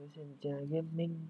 Senja Gaming.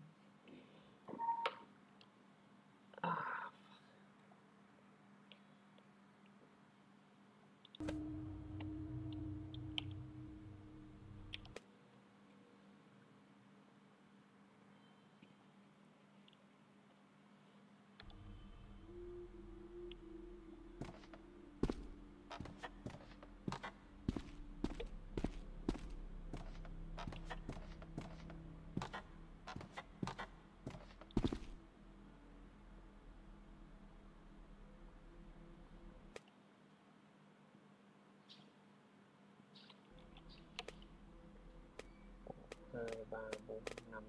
Hai ba bốn năm,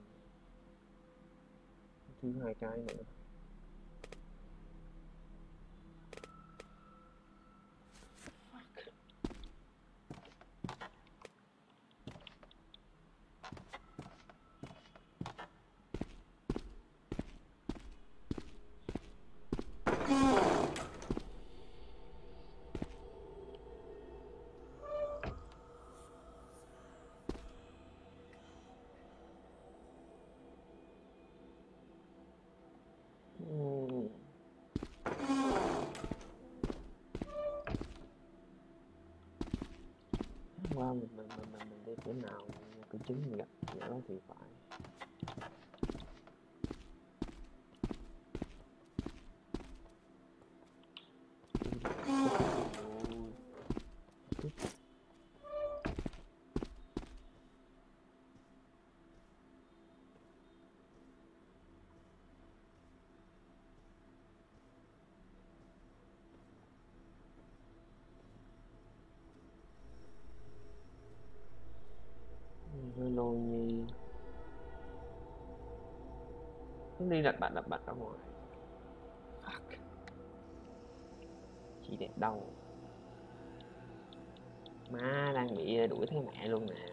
thiếu hai cái nữa. Qua mình đi chỗ nào cái trứng mình gặp chỗ đó thì phải. Hello Nhi, nó đi đặt bạch ở ngoài. Fuck. Chị đẹp đâu, má đang bị đuổi theo mẹ luôn nè.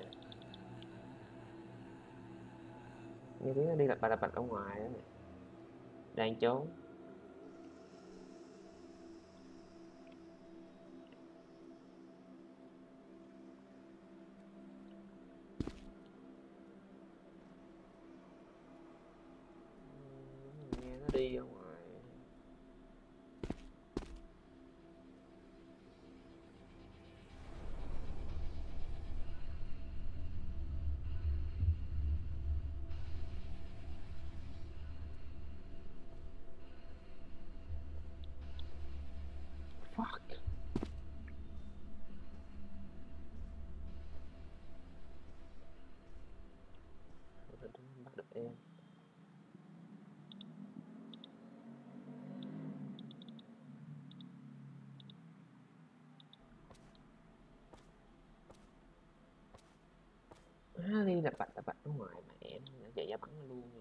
Nghe tiếng nó đi đặt bạch ở ngoài đó nè, đang trốn. Nghe nó đi ở ngoài. Fuck. Bắt được em. Đi đặt bạch ở ngoài mà em chạy ra bắn luôn rồi.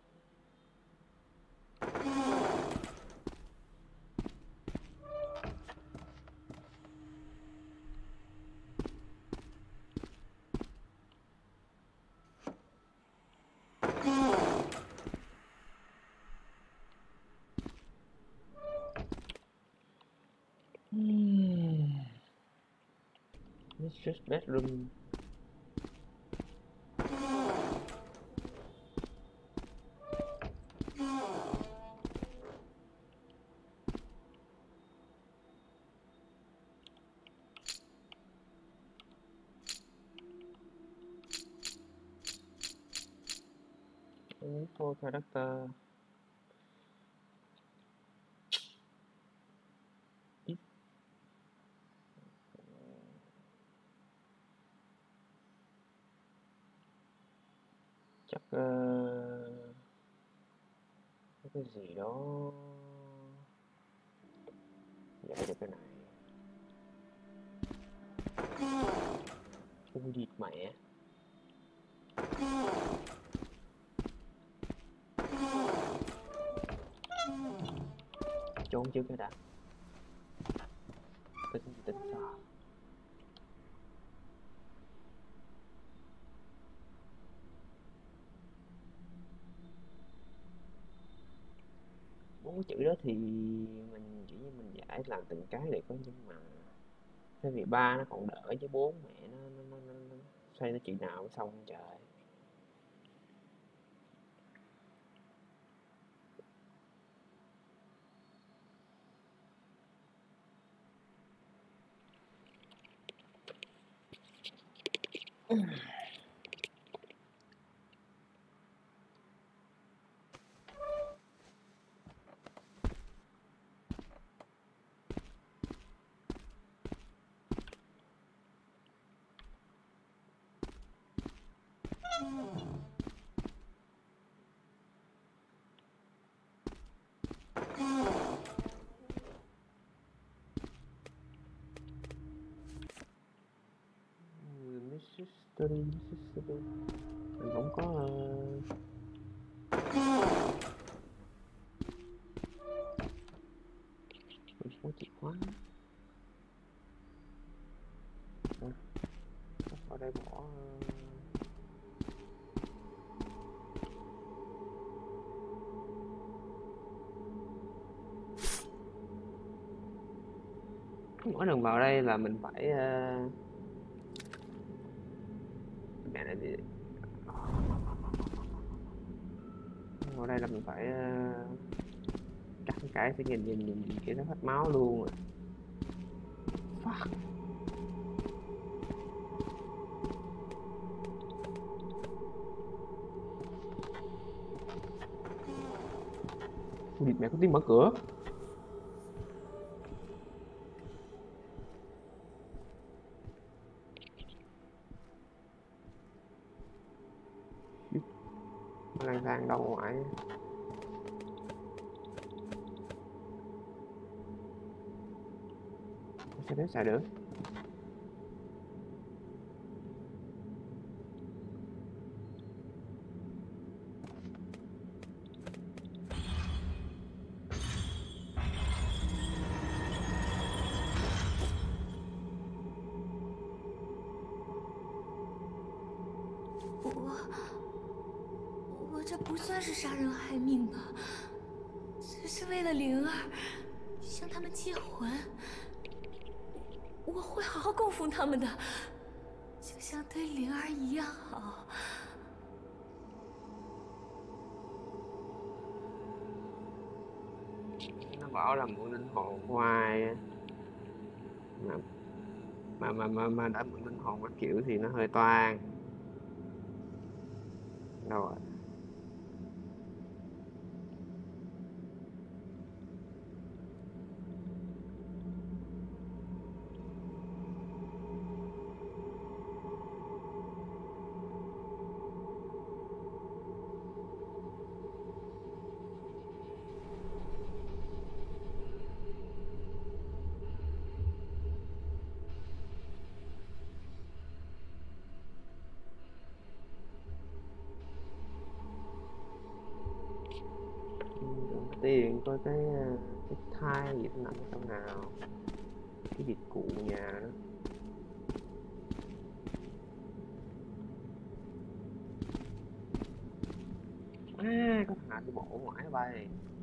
Mistress bedroom. Info character. Chắc cái gì đó. Dạ được cái này. Ui địt mẹ. Trốn trước cái đã. Tính sao? Bốn chữ đó thì mình chỉ như mình giải làm từng cái để có, nhưng mà cái vì ba nó còn đỡ chứ bốn mẹ nó xoay nó chuyện nào cũng xong trời. Mississippi mình không có mình không có chìa khóa ở đây bỏ mỗi lần vào đây là mình phải mẹ này thì vào đây là mình phải cắt cái phải nhìn cái nó hết máu luôn rồi. Fuck. Ui, mẹ có tiếng mở cửa. Nó lang thang đâu ngoài. Sao đến xài được. 我这不算是杀人害命吧，只是为了灵儿，向他们借魂。我会好好供奉他们的，就像对灵儿一样好。 Nó bảo là mượn linh hồn của ai mà đã mượn linh hồn các kiểu thì nó hơi toan. Đâu rồi. Tiền coi cái thai gì nó nằm ở trong nào, cái dịch cụ nhà đó. À, có thằng nào đi bộ ngoài bay.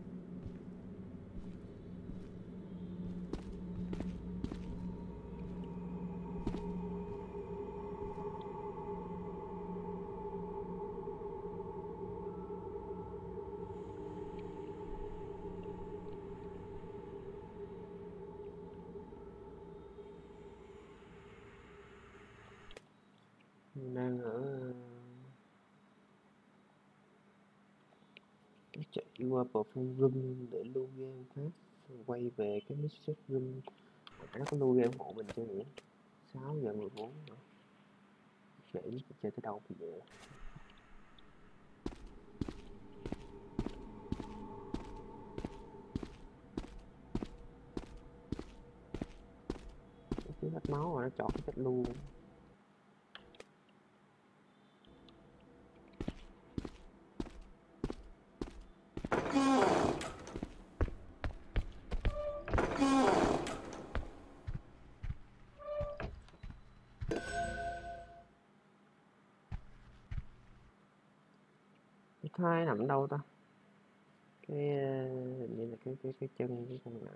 Đang ở chạy qua perform room để lưu game phát rồi quay về cái message room. Nó có lưu game hộ mình chưa nhỉ? 6:14 rồi. Trễ chơi tới đâu bây giờ? Cái hết máu rồi nó chọn cái chết luôn. Cái thai nằm ở đâu ta? Cái hình như là cái chân cái con nào.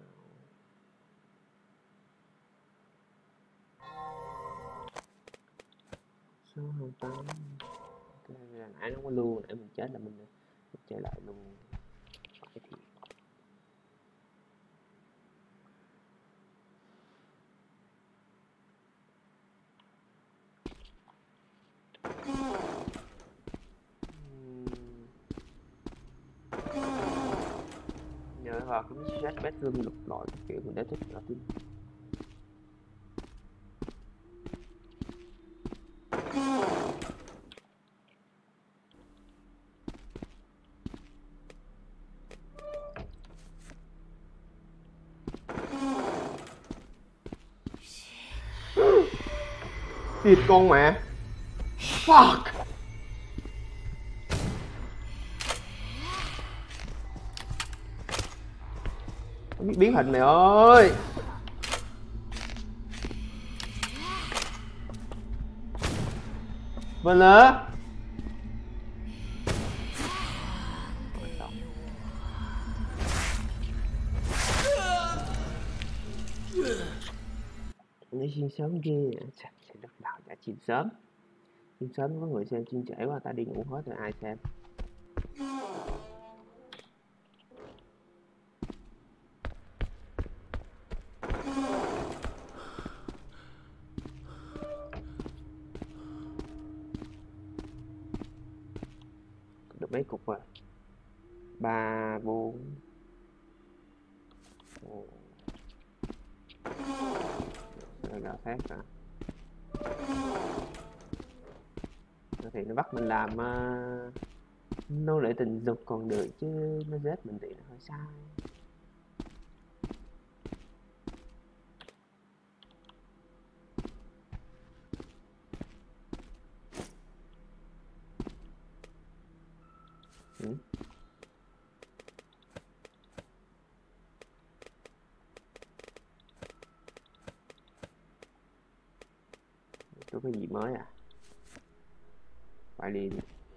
Số 28. Cái nãy nó có lưu, nãy mình chết là mình chơi lại luôn. Phải thiệt. vào cái message bedroom lục lọi kiểu mình đã thích là tin. Thịt con mẹ. Fuck. Nó biết biến hình mày ơi. Vâng á. Lấy chim sớm ghê. Sẽ đất đào trả chim sớm. Chim sớm có người xem chim trễ quá ta đi ngủ hết rồi ai xem. Được mấy cục rồi. 3, 4. Rồi gạo thét hả? Thì nó bắt mình làm nô lệ tình dục còn được chứ nó giết mình thì nó hơi sai. Có cái gì mới à? Phải đi.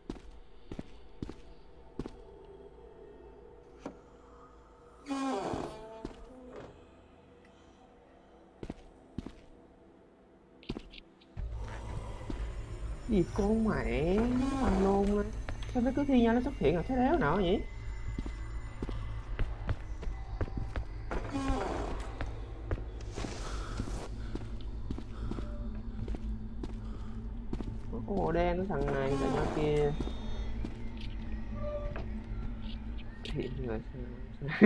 Gì con mẹ ăn luôn á. Sao nó cứ thi nhau nó xuất hiện là thế đéo nào vậy? Con màu đen cái thằng này tại nó kia. Hiện rồi sao?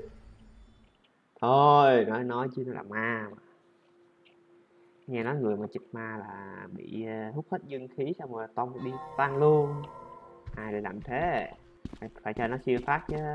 Thôi nói chứ nó là ma mà. Nghe nói người mà chịch ma là bị hút hết dương khí xong rồi tông đi tan luôn. Ai để làm thế? Phải cho nó siêu phát chứ.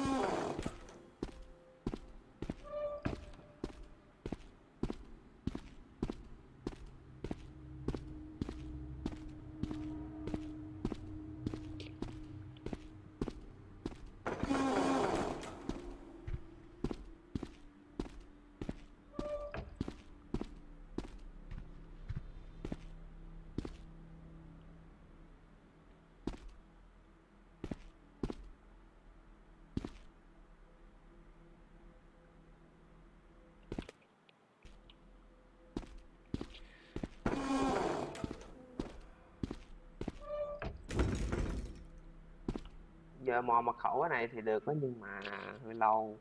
Giờ mò mật khẩu cái này thì được đó nhưng mà hơi lâu.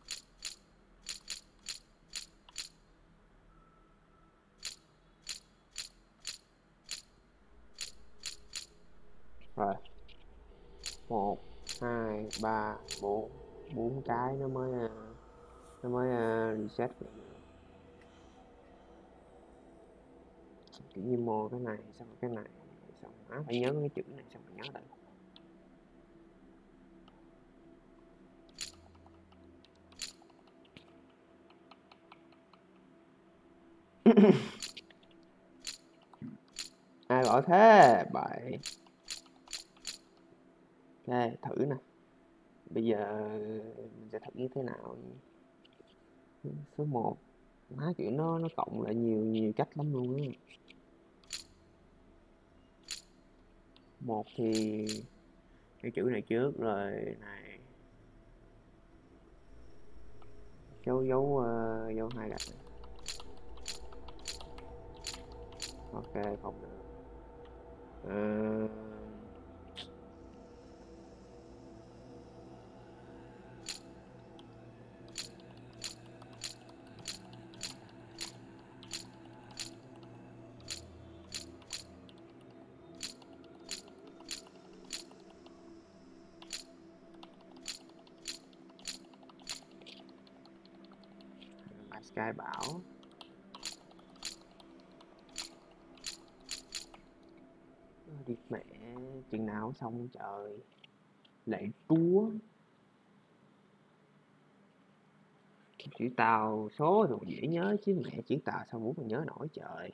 Rồi 1, 2, 3, 4 4 cái nó mới reset được. Kiểu như mò cái này xong cái này xong phải nhớ cái chữ này xong phải nhớ lại. Ai gọi thế bậy. Ok thử nè. Bây giờ mình sẽ thử như thế nào. Số 1 má kiểu nó cộng lại nhiều cách lắm luôn á. 1 thì cái chữ này trước rồi này dấu 2 gạch này. Ok không được. Trai bảo đi mẹ, chừng nào xong trời. Lạy Chúa, chữ Tàu số rồi dễ nhớ chứ mẹ, chữ Tàu sao muốn mà nhớ nổi trời.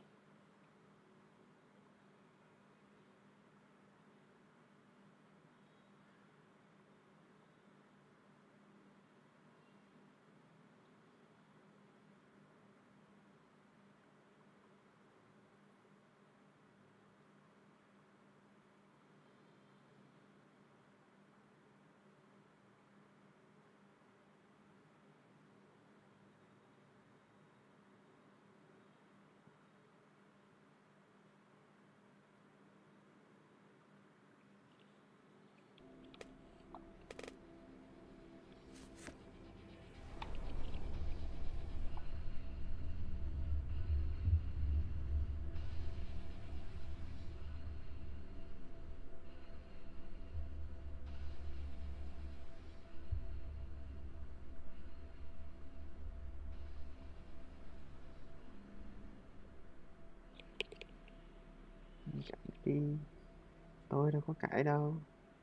Chạy đi, tôi đâu có cãi đâu.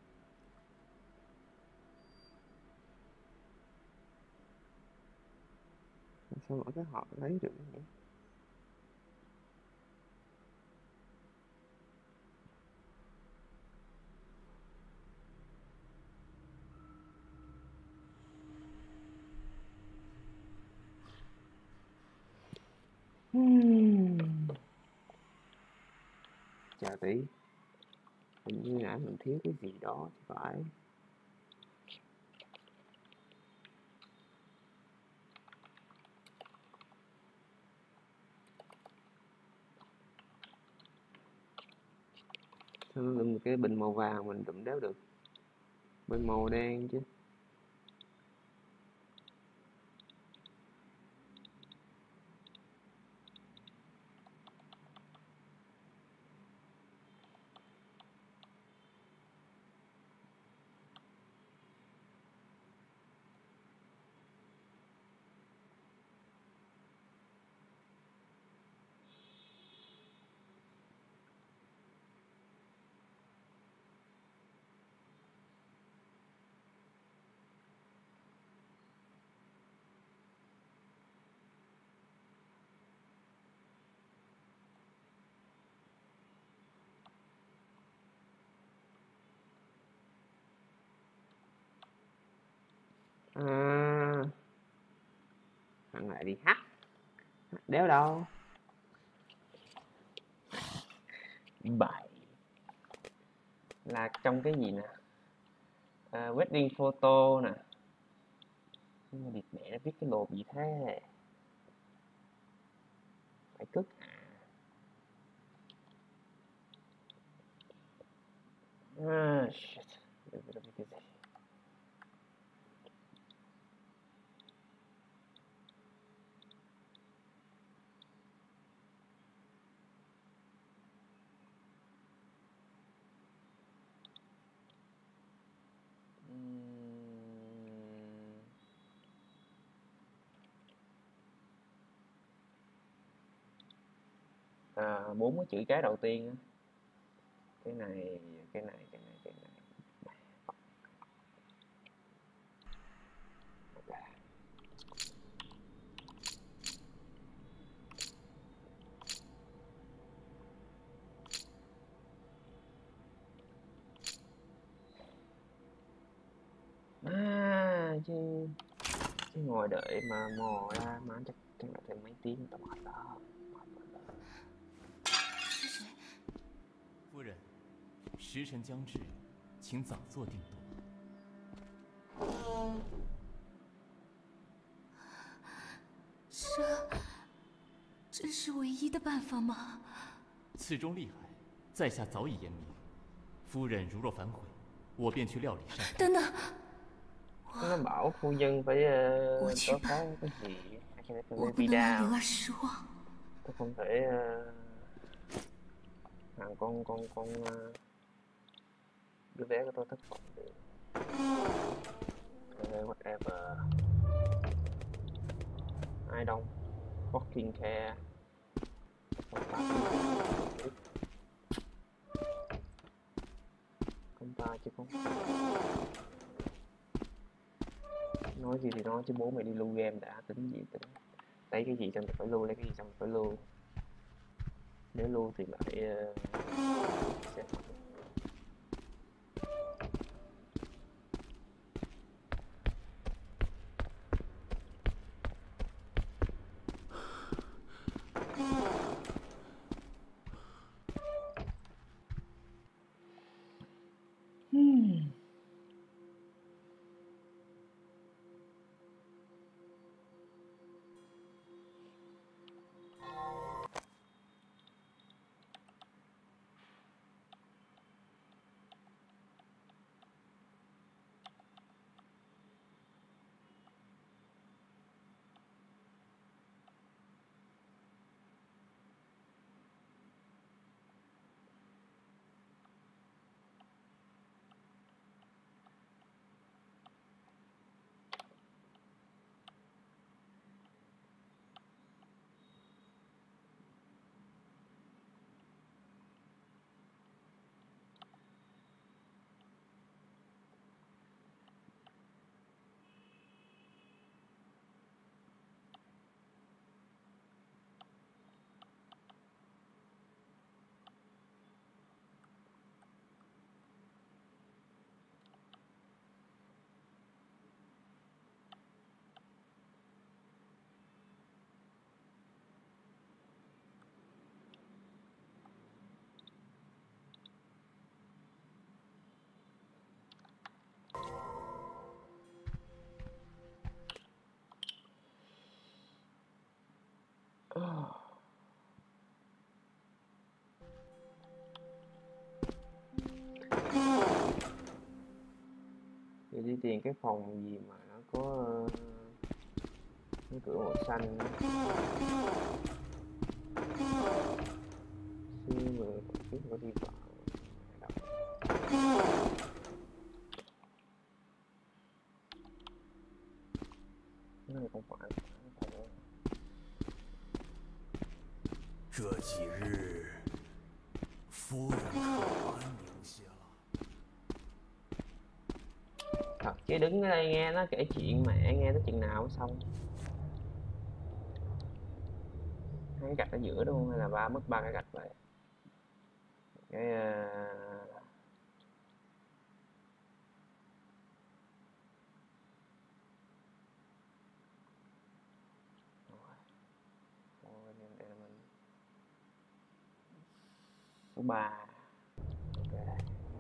Sao mỗi cái họ lấy được nhỉ? Chào tí, hình như nãy mình thiếu cái gì đó thì phải. Sao nó đựng cái bình màu vàng mình đụng đéo được, bình màu đen chứ. À, thằng lại đi hack, đéo đâu. Bảy là trong cái gì nè, wedding photo nè, nhưng mà địt mẹ nó viết cái lộn gì thế, phải cất à. Shit. Cái gì? Bốn cái chữ cái đầu tiên á. Cái này, cái này, cái này, cái này. Chứ ngồi đợi mà mò ra mà chắc là thêm mấy tiếng tao mệt đó. 夫人，时辰将至，请早做定夺。 这是唯一的办法吗？ 此中利害，在下早已言明。夫人如若反悔，我便去料理善后。 等等， Nó bảo phu nhân phải có cái gì hay là cái video. Tôi không thể làm con đứa bé của tôi thất vọng được. Whatever. Ai đông fucking care. Không ta chứ không. Nói gì thì nói chứ bố mày đi lưu game đã, tính gì tính. Lấy cái gì xong thì phải lưu, lấy cái gì xong thì phải lưu. Nếu lưu thì lại sẽ Để đi tìm cái phòng gì mà nó có cái cửa màu xanh xưa mà trước có đi vào đọc. Cái này không phải 这几日，夫人可安宁些了？ Thật chứ đứng ở đây nghe nó kể chuyện mẹ nghe tới chừng nào mới xong. Hai cái gạch ở giữa đúng không, hay là mất ba cái gạch vậy? Cái số 3. Ok.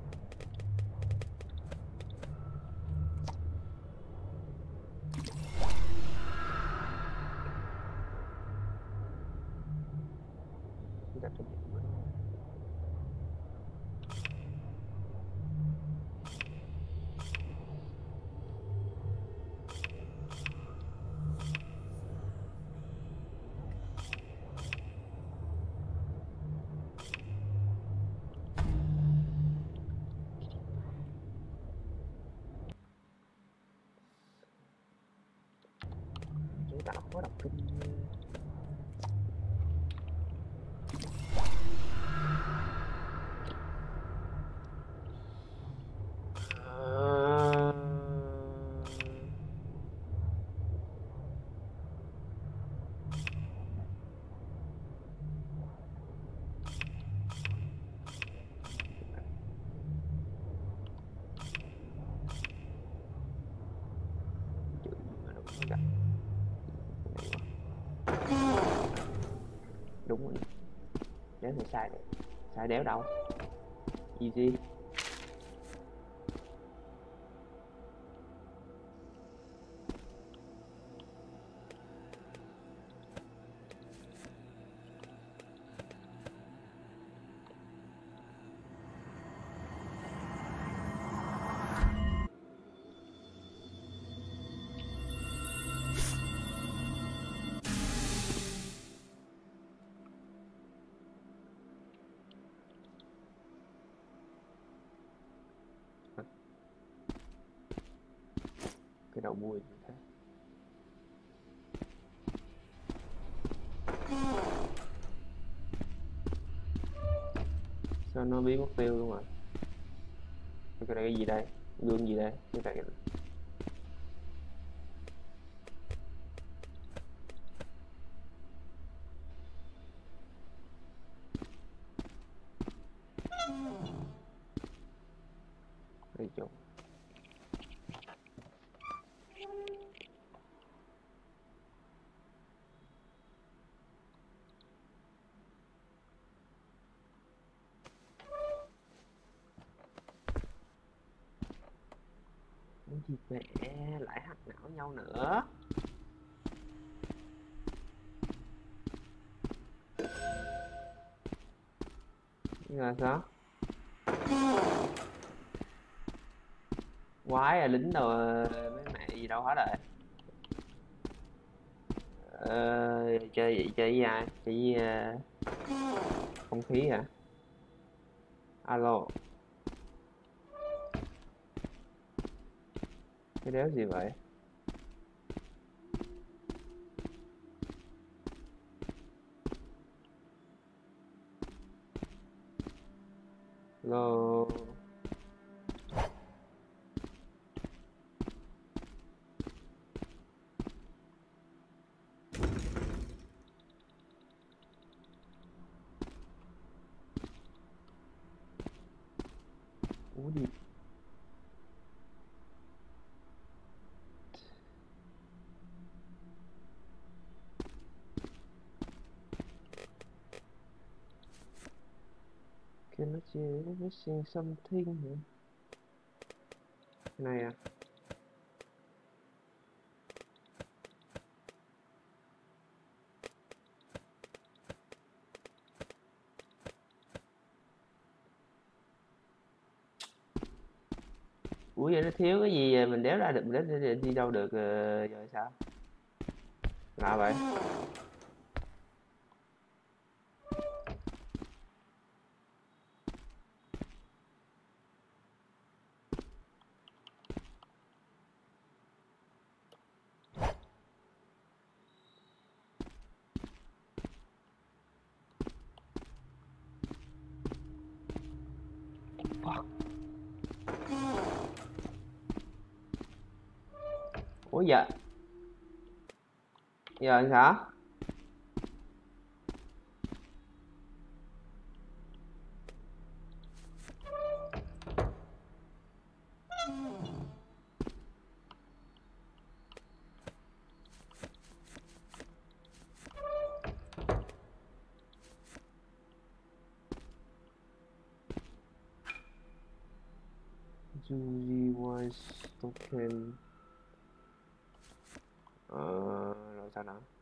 Đặt cho mình. Chúng ta khó đọc kinh. Đúng rồi, đéo thì sai đấy, sai đéo đâu, easy. Cái đầu mùi như thế. Sao nó biến mất tiêu luôn rồi? Cái này cái gì đây? Gương gì đây? Cái này cái chỗ cái gì mẹ lại hack não nhau nữa. Là sao? Quái à, lính đâu mấy mẹ gì đâu hết rồi. Chơi vậy chơi với ai? Chơi với không khí hả? Alo. Cái đéo gì vậy? Alo. Ủa gì? Cái nó chơi nó xem something hả? Cái này à? Ủa vậy nó thiếu cái gì mình đéo ra được, mình đéo đi đâu được rồi sao? Lạ vậy. Fuck. Ủa giờ giờ làm sao? Judy was token. Rồi sao nào?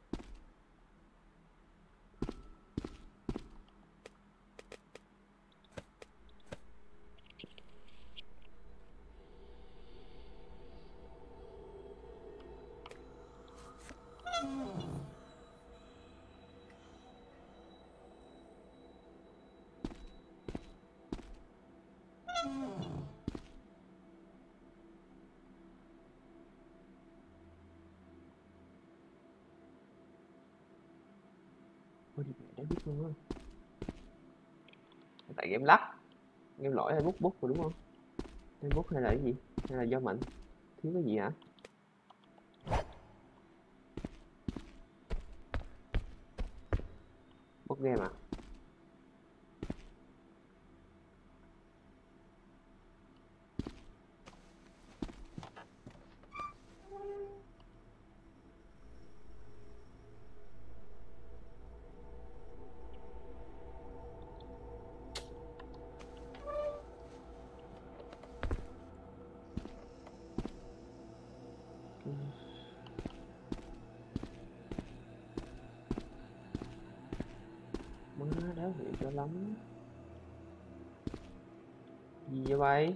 Ôi đi mẹ đã biết luôn á. Tại game lắc, game lỗi hay bút rồi đúng không? Hay bút hay là cái gì? Hay là do mạnh? Thiếu cái gì hả? Bút game à? Má đéo hiểu cho lắm. Gì vậy bay?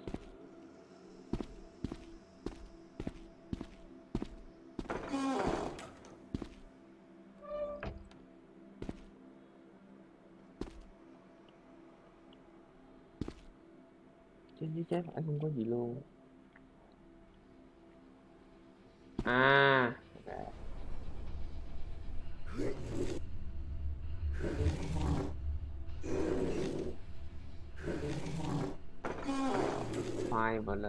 Trên dưới trái phải không có gì luôn. À okay. survival.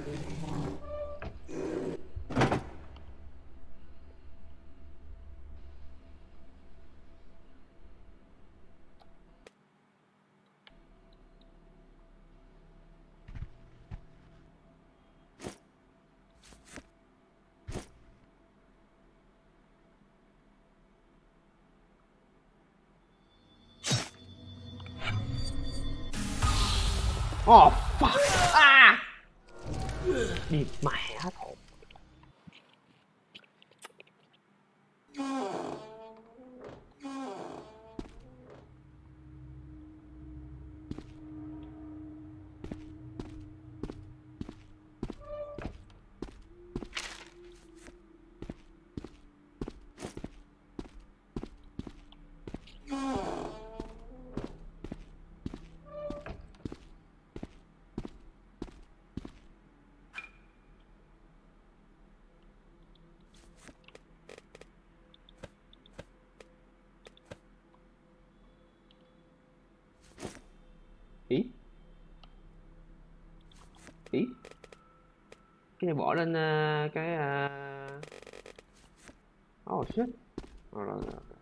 Oh fuck. À. Đi mẹ thôi. Ý ý cái này bỏ lên cái oh shit. Rồi.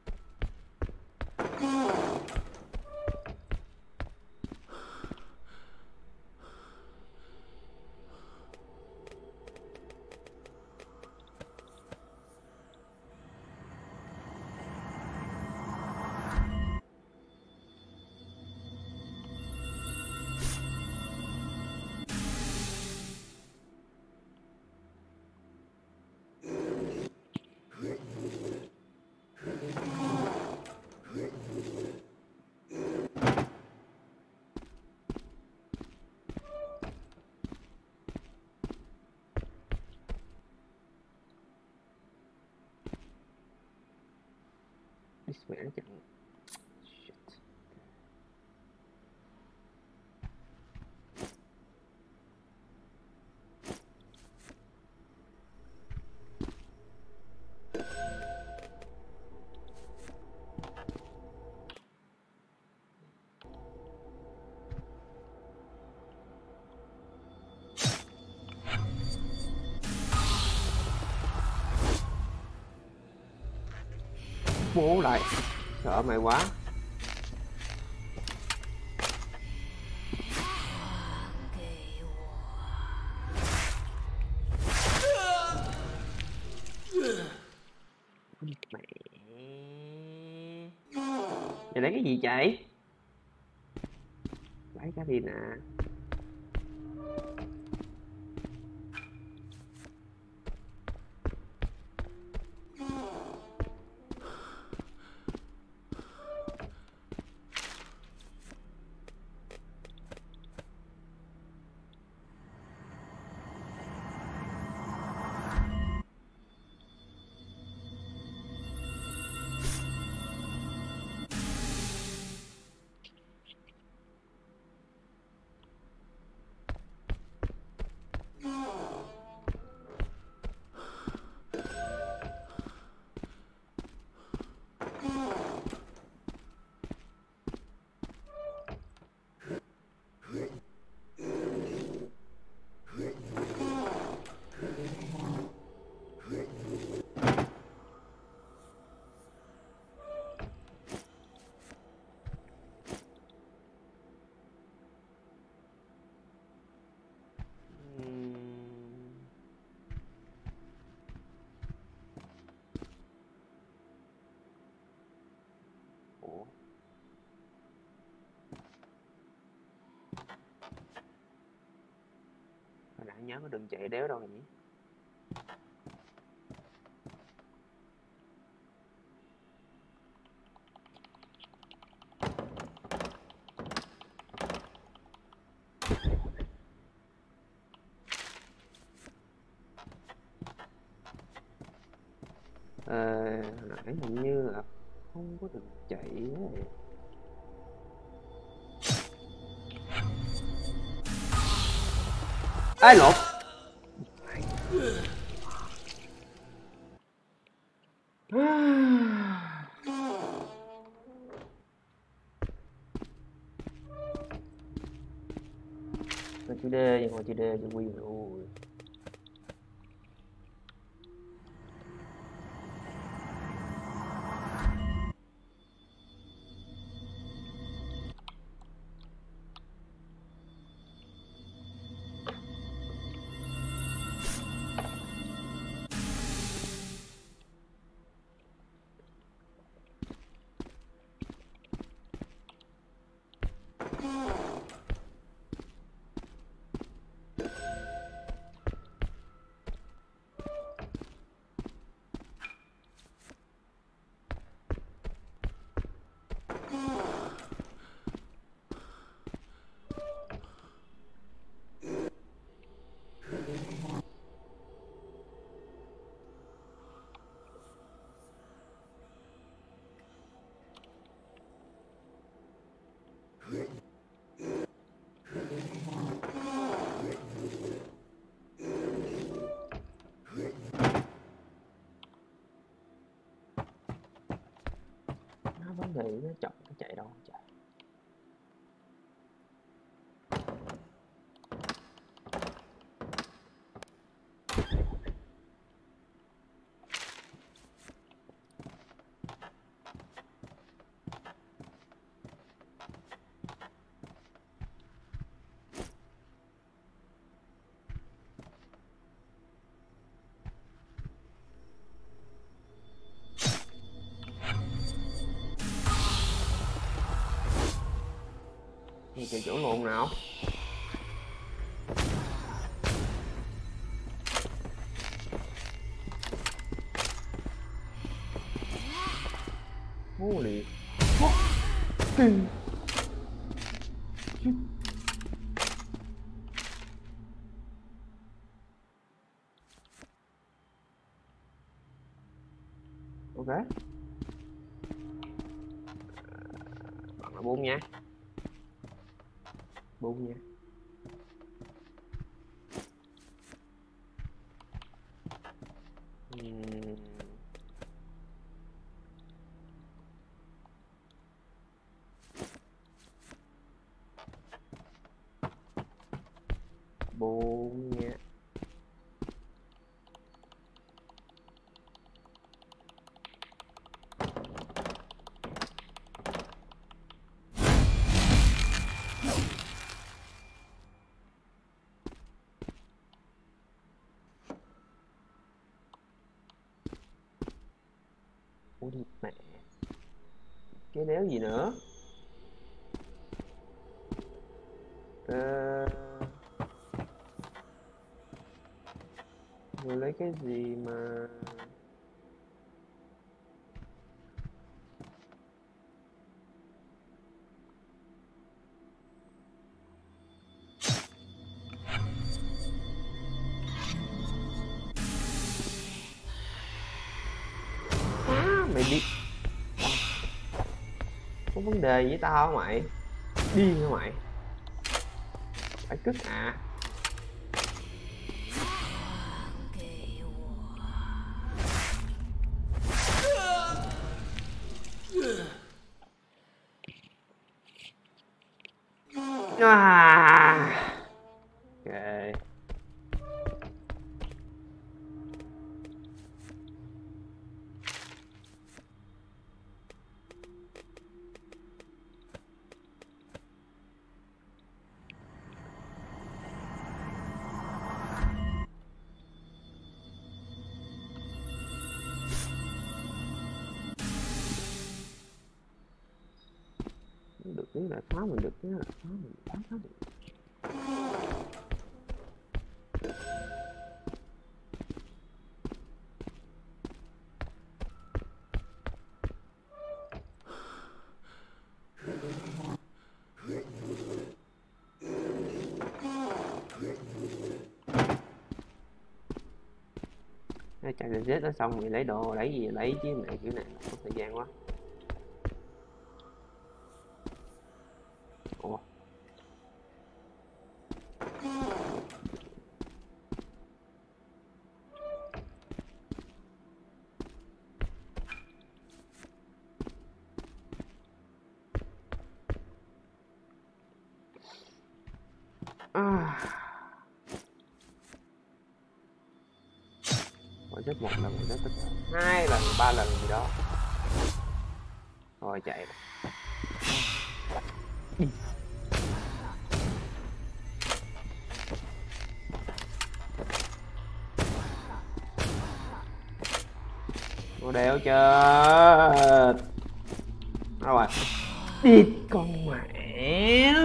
Mẹ nó chặn. Shit. Bố lại. Sợ mày quá. Mẹ. Giờ lấy cái gì chạy? Lấy cái gì nè? Ủa? Hồi nãy nhớ có đừng chạy đéo đâu nhỉ? Hồi nãy hình như là không có được chạy ấy. Ai lộn. chữ D nhưng mà chữ D chữ Quy rồi. Vấn đề nó chậm nó chạy đâu chạy. Thì chạy chỗ lộn nào. Holy fucking shit. Ok. Bạn là 4 nha. 4 nha. Bốn nha. Ủa đi mẹ. Cái đéo gì nữa. Rồi lấy cái gì mà mày đi có vấn đề với tao hả mày? Điên hả mày? Phải cứt à? Ok. Được tiếng lại phá mình, được tiếng lại phá mình, phá được. Chạy reset đó xong rồi lấy đồ lấy gì lấy chứ mẹ, kiểu này có thời gian quá. Ủa à. chết một lần chết tất cả 2 lần 3 lần gì đó rồi chạy. Nó đéo chết rồi đi con mẹ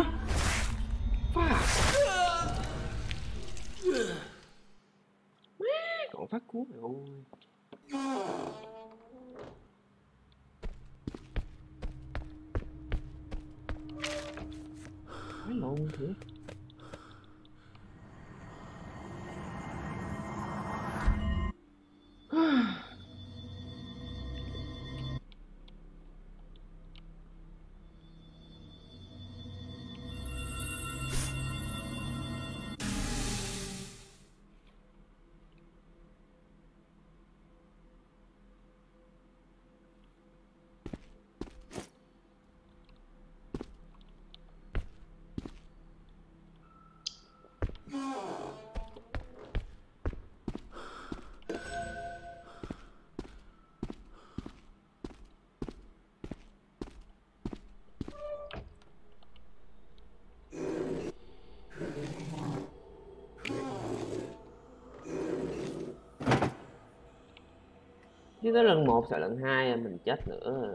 còn phát cuốn mày ơi. Nói lộn thiệt. Chứ tới lần 1 sợ lần 2 mình chết nữa.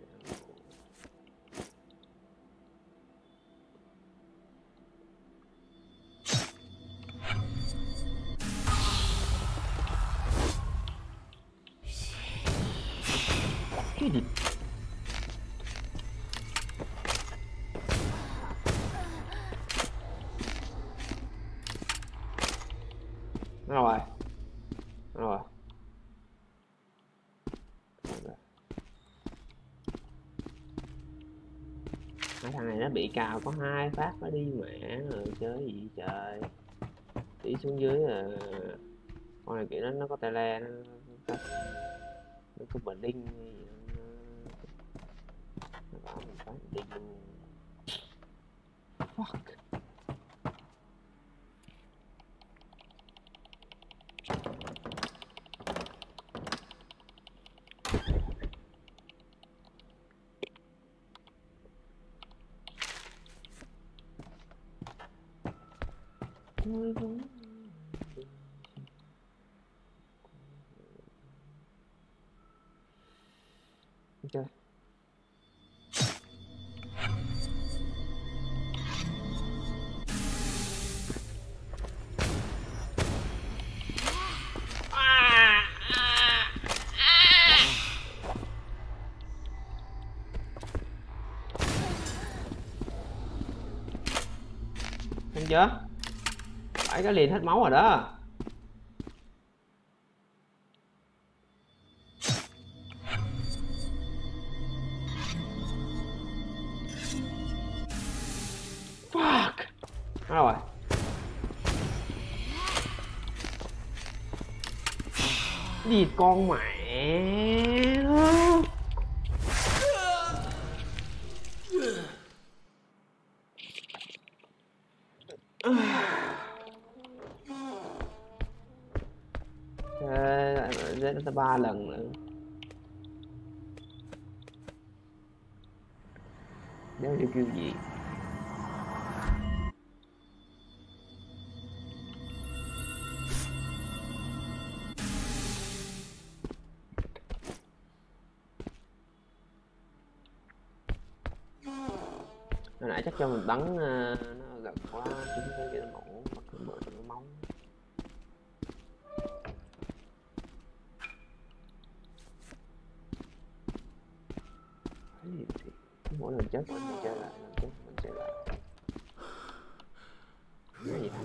Cái gì? Rồi. Rồi. Mấy thằng này nó bị cào có 2 phát nó đi mẹ rồi chơi gì trời. Đi xuống dưới con này kiểu nó có tay le nó có bờ đinh nó bảo mình phải đinh luôn. Fuck. Ok. Thấy chưa? Phải cái liền hết máu rồi đó. Fuck. Rồi. Đi con mẹ nó. Giết nó 3 lần nữa. Đéo hiểu kêu gì. Hồi nãy chắc cho mình bắn nó gần quá chúng cái mũ mà cứ mở nó móng. Mỗi lần chết mình chơi lại, lần chết mình chơi lại. Cái gì hả?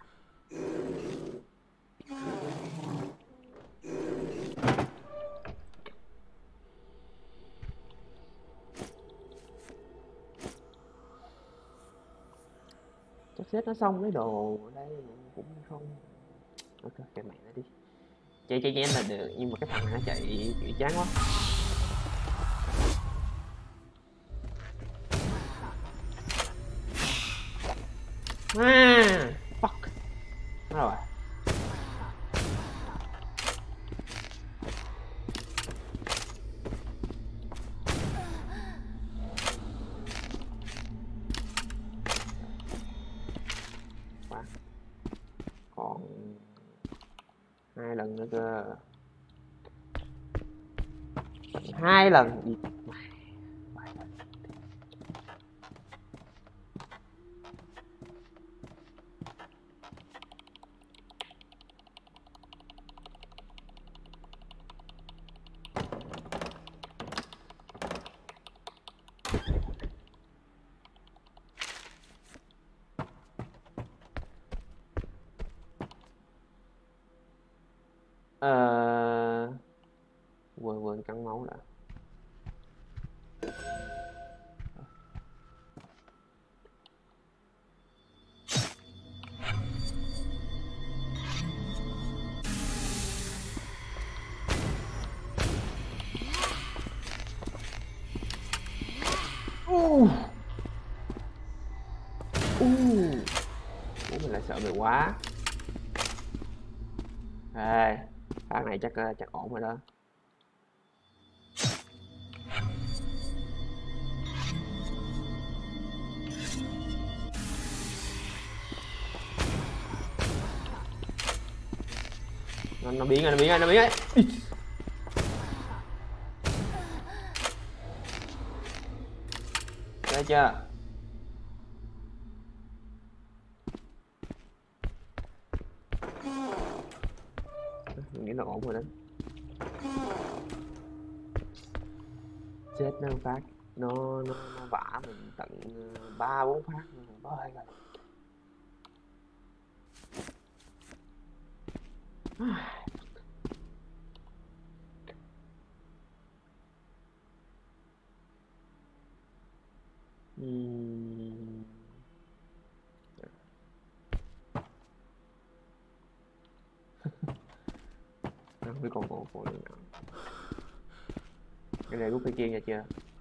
Chắc xếp nó xong cái đồ ở đây cũng không. Ok, kệ mẹ nó đi. Chạy nhanh là được, nhưng mà cái thằng này nó chạy kiểu chán quá. Fuck. Rồi. 2 lần nữa cơ. 2 lần gì? Quên cắn máu đã. Ủa mình lại sợ mày quá. Ê, phát này chắc ổn rồi đó. Nó biến rồi, nó biến rồi, nó biến rồi. Thấy chưa? Mình nghĩ là ổn rồi đấy. Chết nó phát, nó vả mình tận 3-4 phát mình bơi rồi. Không biết còn nữa nào. Cái này rút cái kia nha chưa?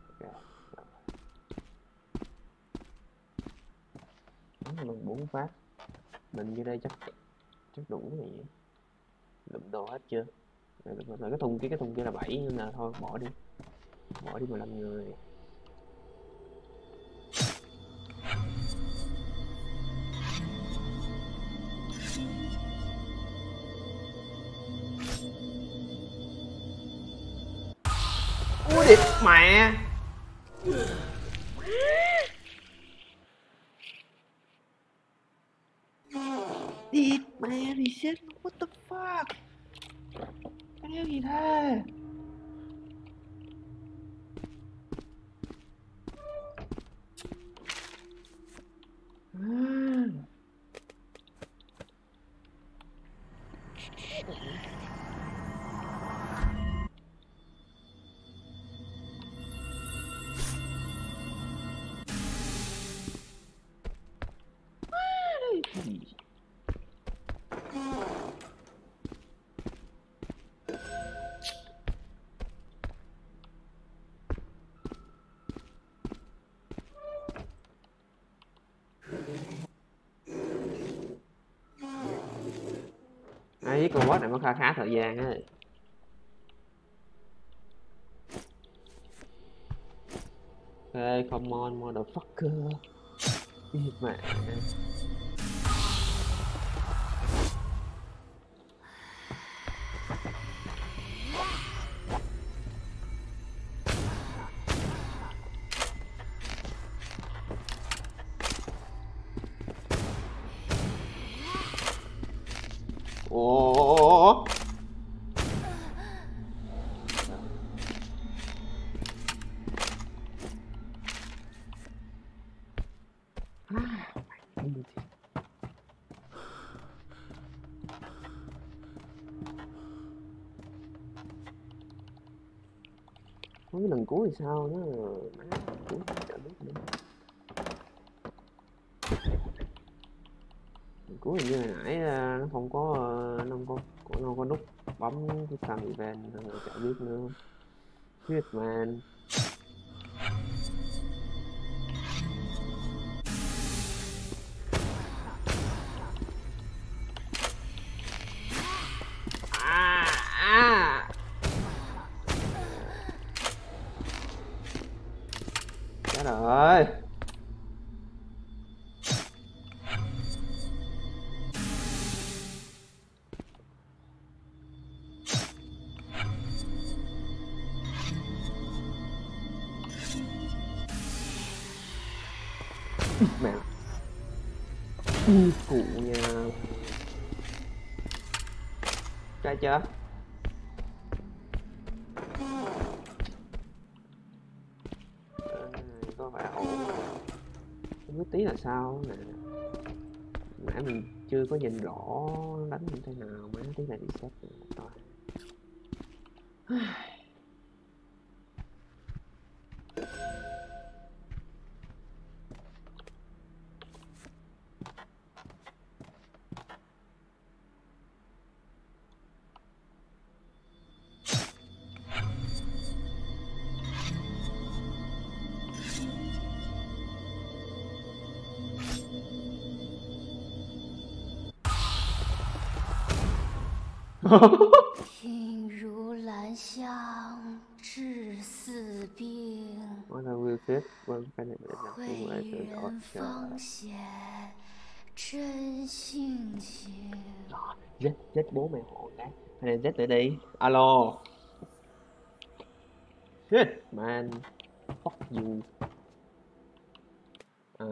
Mình 4 phát. Mình như đây chắc đủ cái gì. Lụm đồ hết chưa? Rồi cái thùng kia là 7 nên là thôi bỏ đi 15 người. Ui điệp mẹ. Điệp mẹ reset. What the fuck? Cái đéo gì thế? Ai con boss này nó khá thời gian á. Okay, come on motherfucker. Điệp mẹ. Ủa? Cái lần cuối thì sao nó má cuối chả biết nữa. Lần cuối hình như hồi nãy nó không có nút bấm cái cam event rồi chả biết nữa. Shit man. Chết rồi. Mẹ phụ nha. Cái chưa? Có vẻ ổn. Không biết tí là sao nè. Nãy mình chưa có nhìn rõ đánh như thế nào, mấy tí là reset rồi. 听如兰香治四病， Nó là Will Smith, vâng, cái này là 会 không phải 与 từ đó 人 chờ. 方显真性情。 Z bố mày hộ cái. Hay là Z tới đi. Alo. Shit, man. Fuck you. Ờ,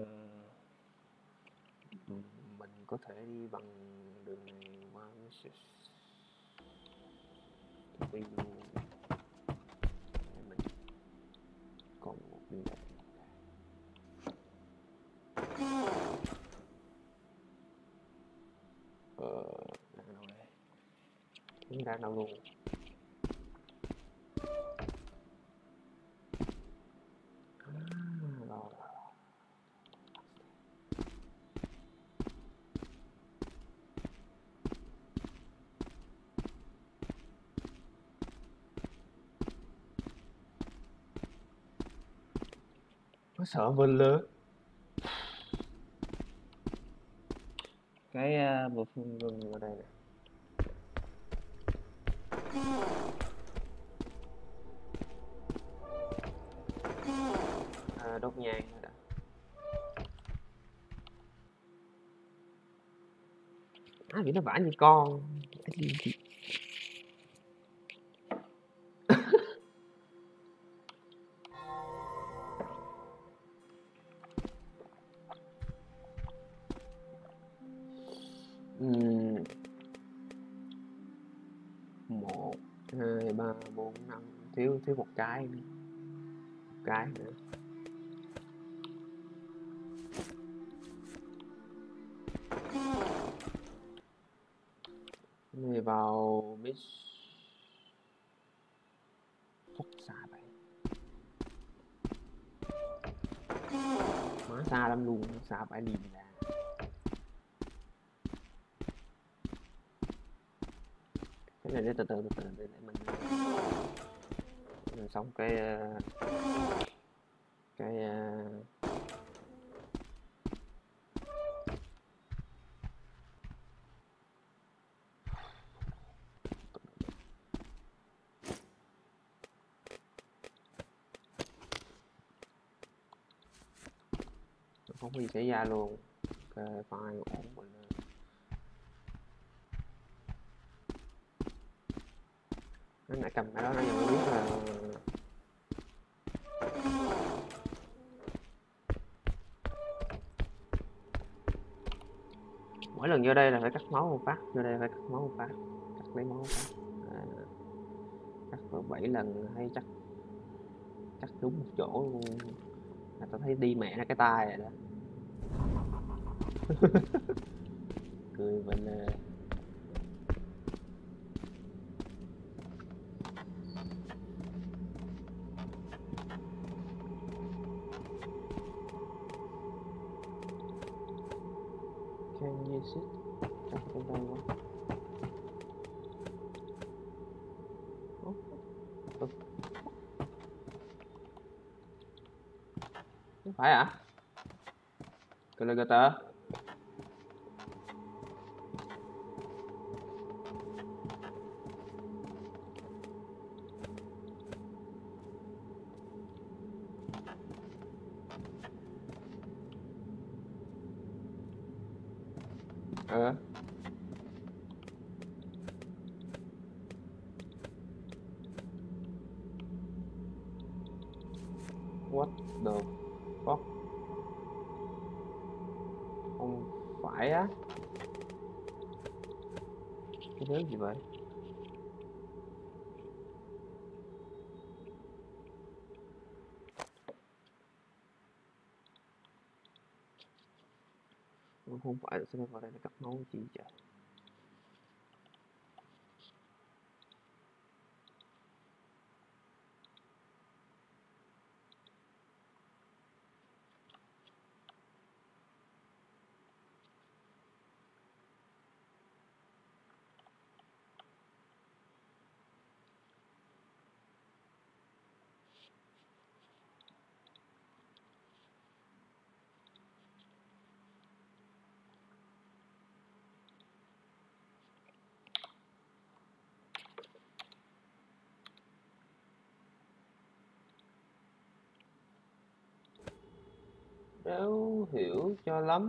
mình có thể đi bằng đường này qua vì mình còn một đường này. Ra đâu đây? Không ra đâu luôn. Rồi. Nó sợ mình lớn. Cái bộ phim gừng ở đây nè. Đốt nhang nữa đã. Vì nó vả như con. Một, hai, ba, bốn, năm. Thiếu một cái nữa. Một cái nữa. Này vào miss phút xa vậy. Má xa lắm luôn, xa phải liền ra. Cái này để từ từ để mình xong cái không có gì xảy ra luôn. Ok, file ổn mình. Nó nãy cầm cái đó nóยังkhông biết là mỗi lần vô đây là phải cắt máu một phát, vô đây phải cắt máu một phát, cắt lấy máu một phát. Cắt 7 lần hay cắt đúng một chỗ luôn. Là tao thấy đi mẹ ra cái tay rồi đó. Cười mình là can you sit chắc cái đây quá. Không phải à? Calculator. What the fuck? phải á. Cái đứa gì vậy? Nó không phải là sẽ vào đây để cắt máu chi trời. Đâu hiểu cho lắm.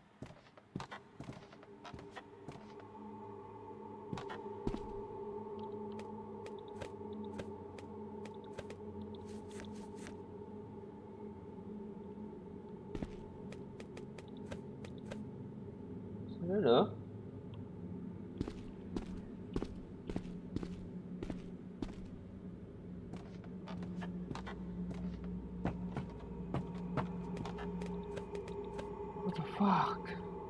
Sao nữa nữa? What the fuck?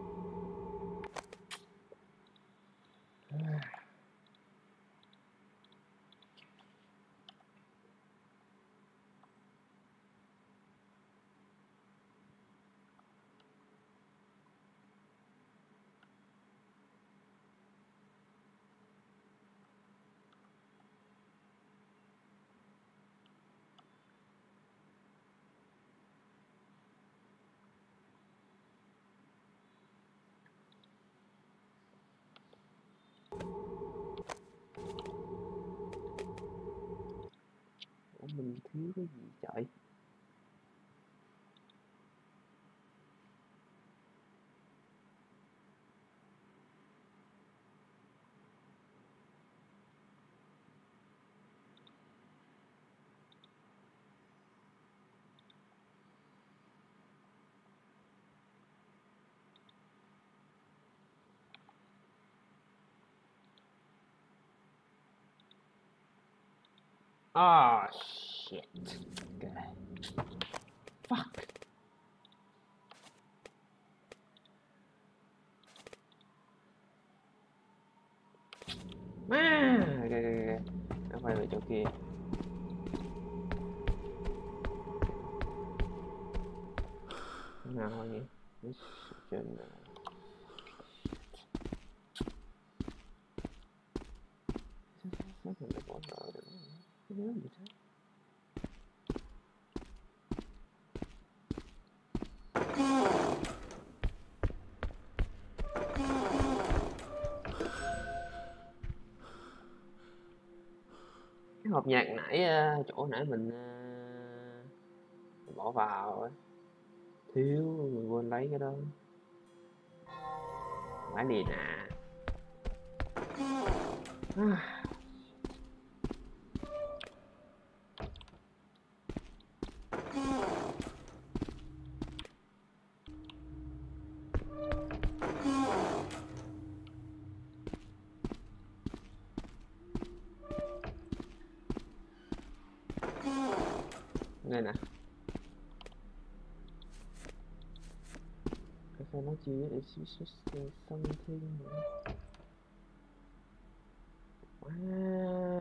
Ủa mình thiếu cái gì trời? Ah, shit. Okay. Fuck. Okay. Nó quay về chỗ kia. Nào thôi nhỉ? Mission. Sao mình lại bỏ lỡ được? Cái đứa gì thế? Cái hộp nhạc nãy chỗ nãy mình bỏ vào ấy. Thiếu mình quên lấy cái đó. Phải đi nè. Đây nè. Cái sao nó chưa để something nữa. Wow.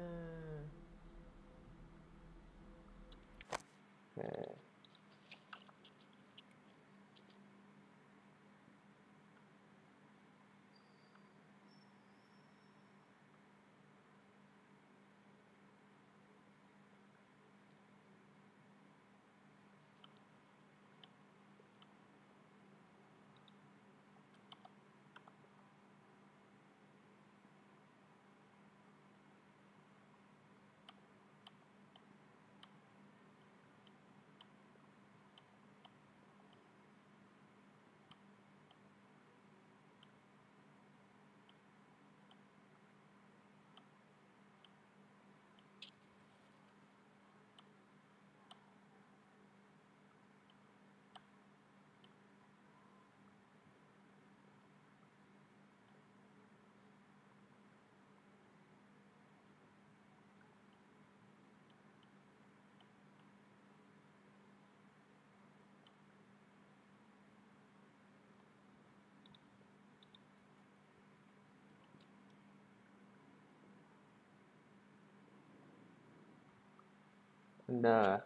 Okay. Under.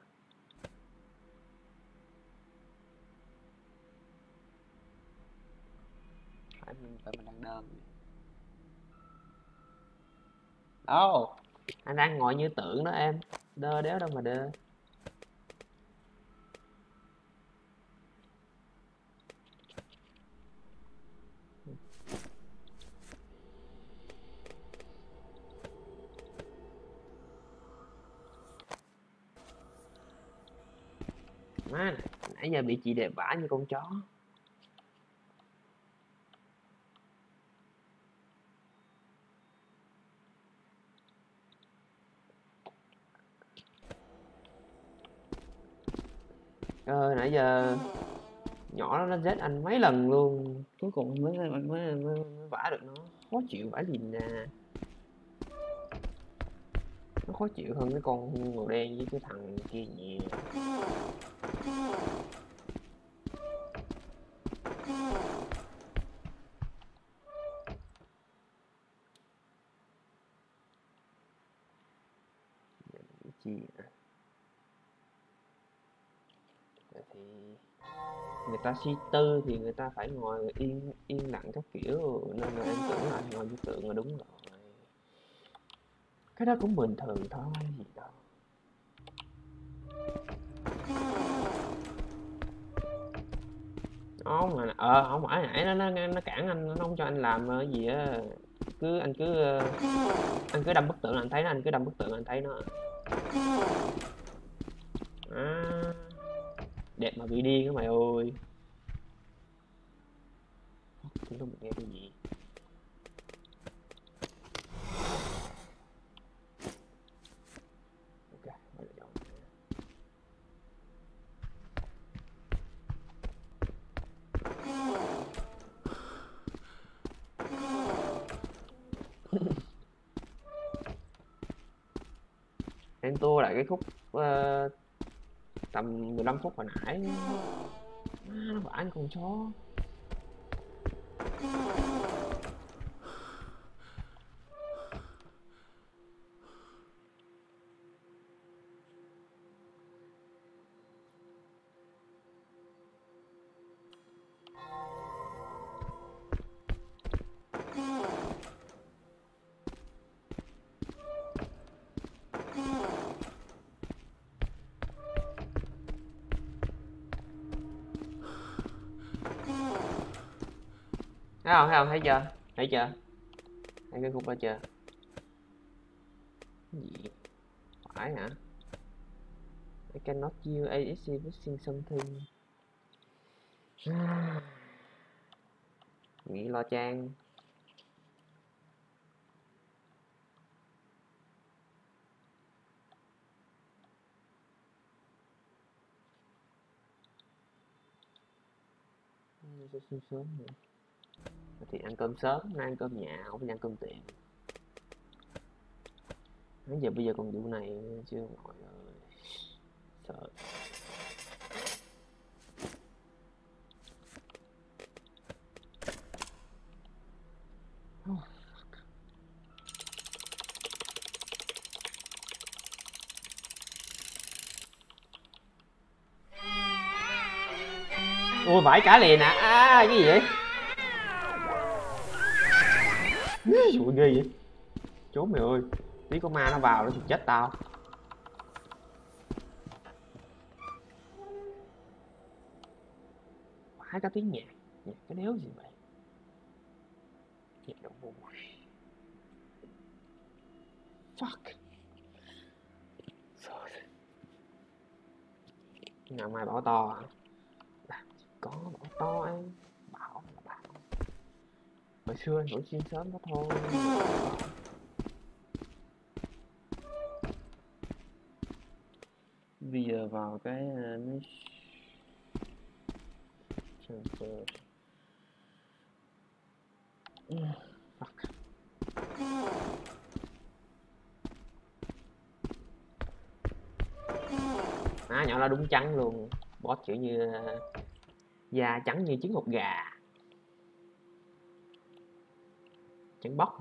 Phải mình đang đơm. Đâu? Anh đang ngồi như tượng đó em. Đơ đéo đâu mà đơ. Má, nãy giờ bị chị đẹp vả như con chó. Nãy giờ nhỏ đó nó giết anh mấy lần luôn, cuối cùng mới vả được nó. Khó chịu vả gì nè. Nó khó chịu hơn cái con màu đen với cái thằng kia nhiều. Chi à? Thì người ta suy tư thì người ta phải ngồi yên lặng các kiểu, nên là em tưởng là anh ngồi như tượng là đúng rồi. Cái đó cũng bình thường thôi, gì đâu. Không mà không phải nãy nó cản anh, nó không cho anh làm cái gì á. Anh cứ đâm bức tượng là anh thấy nó, anh cứ đâm bức tượng là anh thấy nó. À, đẹp mà bị điên đó mày ơi. Chúng tôi nghe cái gì? Ok, bây giờ em tua lại cái khúc tầm 15 phút hồi nãy. Nó vả anh con chó. Thấy không, thấy chưa, thấy cái khúc đó chưa? Cái gì phải hả? I cannot use ASC fixing something. Nghĩ lo trang. Sớm sớm rồi. Thì ăn cơm sớm, nay ăn cơm nhà, không phải ăn cơm tiệm. Nãy giờ bây giờ còn vụ này chưa ngồi ơi. Sợ. Ui vãi cả liền à. Cái gì vậy? Ui ghê vậy. Trốn mày ơi. Tí có ma nó vào nó thì chết tao. Vãi cả tiếng nhạc. Nhạc cái đéo gì vậy? Nhạc động mùi. Fuck. Ngày mai bảo to hả? Có bảo to em. Bảo là bảo. Hồi xưa anh ngủ xuyên sớm đó thôi. Bây giờ vào cái transfer. Fuck. Nhỏ là đúng trắng luôn. Boss kiểu như da trắng như trứng hột gà. Trắng bóc.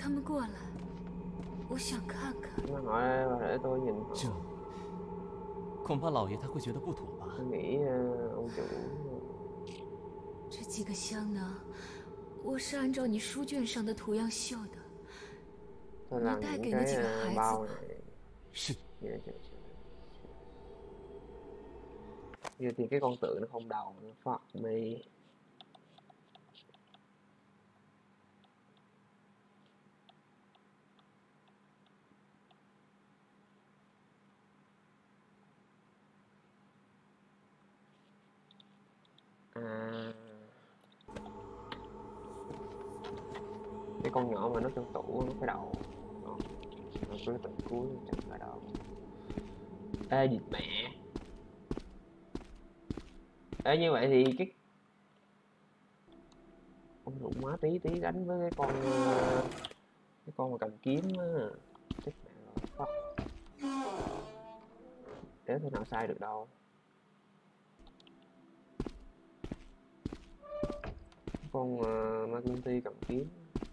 他们过来，我想看看。 Nó hỏi để tôi nhìn họ. 这恐怕老爷他会觉得不妥吧？ Tôi nghĩ ông chủ 这几个香囊，我是按照你书卷上的图样绣的。 tôi làm Nó những 带给 cái 那几个孩子 bao 的。 này. 是 Giờ thì cái con tượng nó không đầu nó fuck me. Cái con nhỏ mà nó trong tủ nó cái đầu nó cứ từ cuối chẳng phải đâu. Ê địt mẹ. Ê như vậy thì cái con rụng má tí tí đánh với cái con mà cầm kiếm á. Chết mẹ rồi. Fuck. Để thế nào sai được đâu. Con ma kim ti cầm kiếm.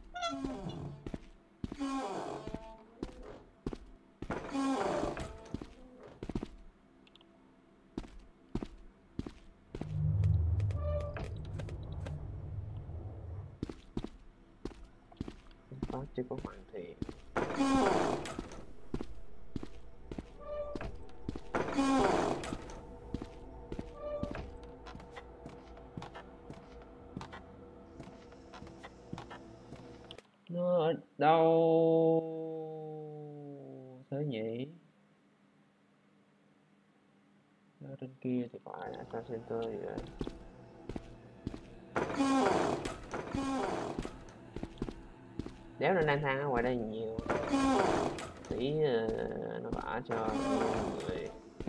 Phát chưa có hoàn thiện. Nó ở đâu thế nhỉ? Ở trên kia thì phải Assassin Center gì vậy? Đéo nên lang thang ở ngoài đây nhiều. Tí nó bả cho người.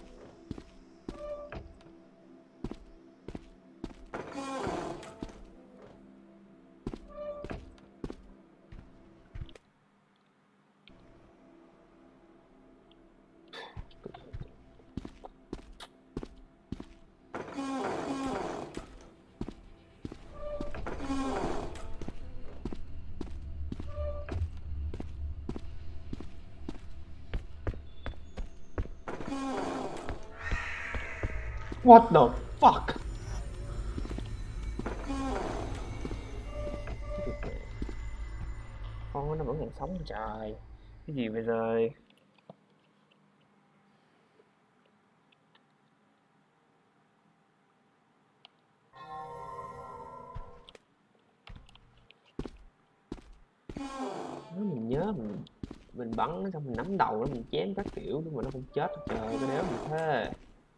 What the fuck? Con nó vẫn còn sống trời. Cái gì bây giờ? Nếu mình nhớ mình bắn nó xong mình nắm đầu nó mình chém các kiểu nhưng mà nó không chết. Trời cái đéo gì thế.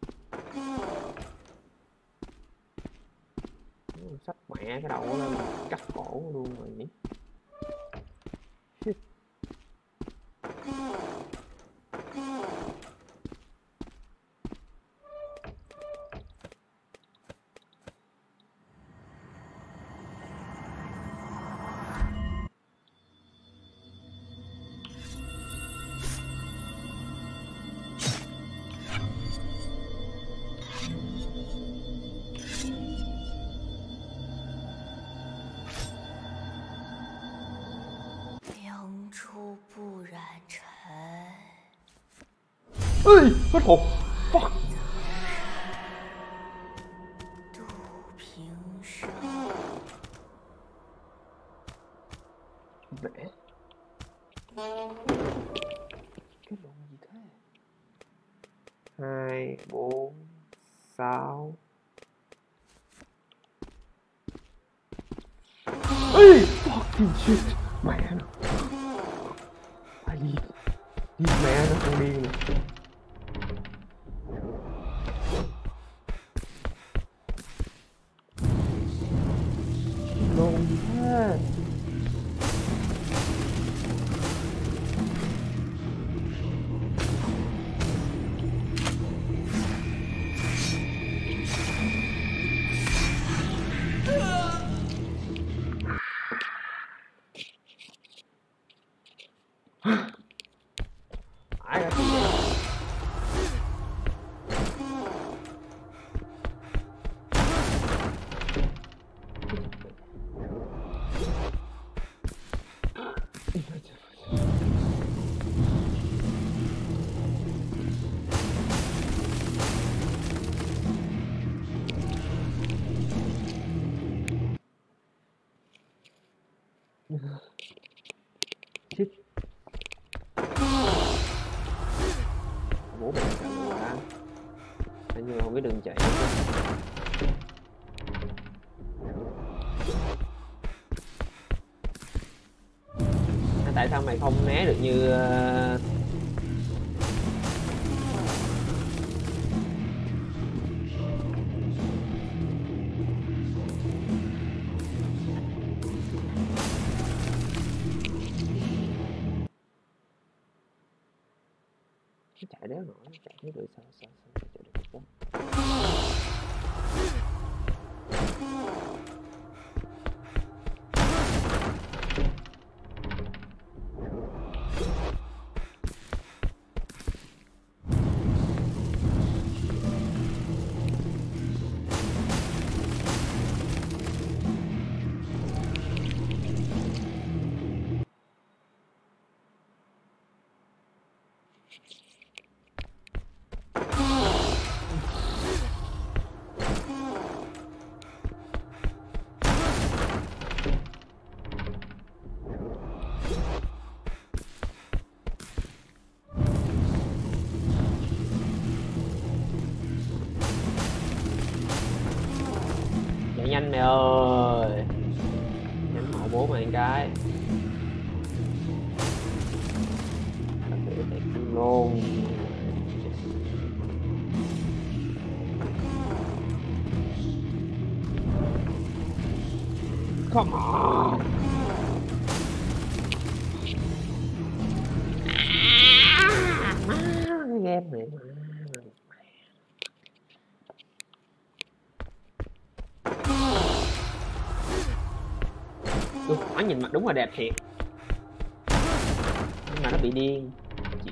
Xách mẹ cái đầu lên cắt cổ luôn rồi nhỉ. Shit. Ê, hết hồn. Fuck. Vẽ. Cái đồ gì thế? 2, 4, 6. Ê, fucking shit. Mẹ nó. Phải đi. Đi mẹ nó con điên này. Đồ gì thế? Ai ra kìa. Shit. Bố mẹ chạy quá. Anh như không biết đường chạy. Tại sao mày không né được như chạy đéo nổi, chạy thấy được sao chạy được không? Nhanh mày ơi, nhắm hộ bố mày cái tao sẽ tẹt luôn. Come on. Cái game này mà nó nhìn mặt đúng là đẹp thiệt nhưng mà nó bị điên. Chịu.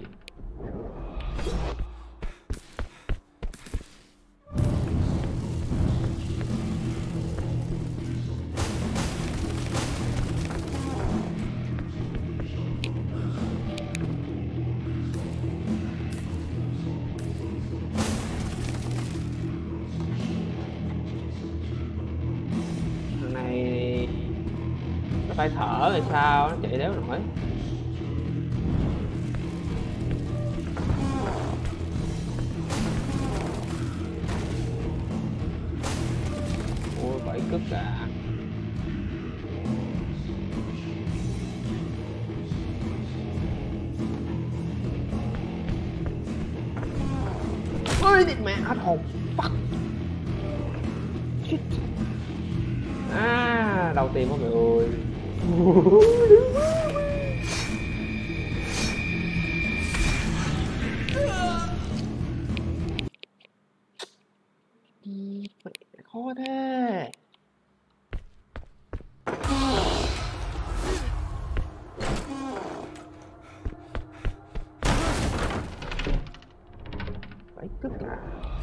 Thằng này phải thở rồi sao nó chạy đéo nổi. Ôi bảy cức à. Ôi địt mẹ hết hồn. Fuck. Shit. À đầu tiên mọi người ơi. Mẹ khó thế. Phải cất à.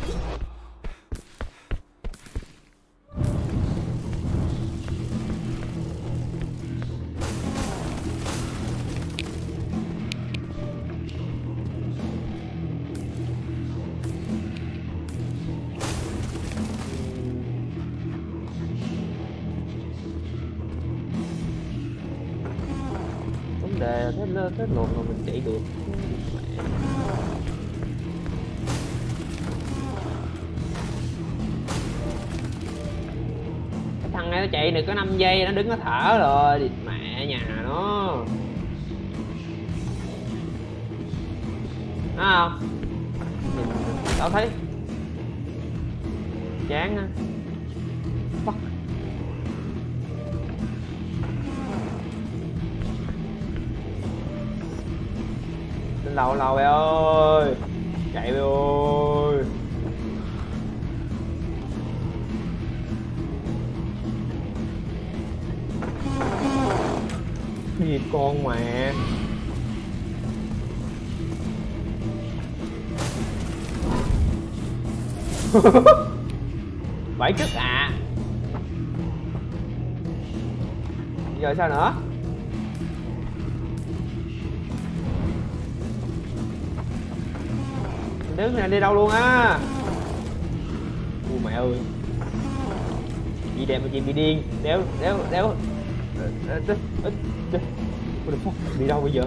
Đề thế lộn mà mình chạy được. Mẹ. Cái thằng này nó chạy được có 5 giây nó đứng nó thở rồi. Địt mẹ nhà nó. Thấy không? Tao thấy chán á. Fuck. Lâu lâu mày ơi, chạy mày ơi. Cái gì con mẹ. Bảy cức à. Giờ sao nữa? Đứng này đi đâu luôn á. Ui mẹ ơi. Chị đẹp mà chị bị điên. Đéo What the fuck? Đi đâu bây giờ?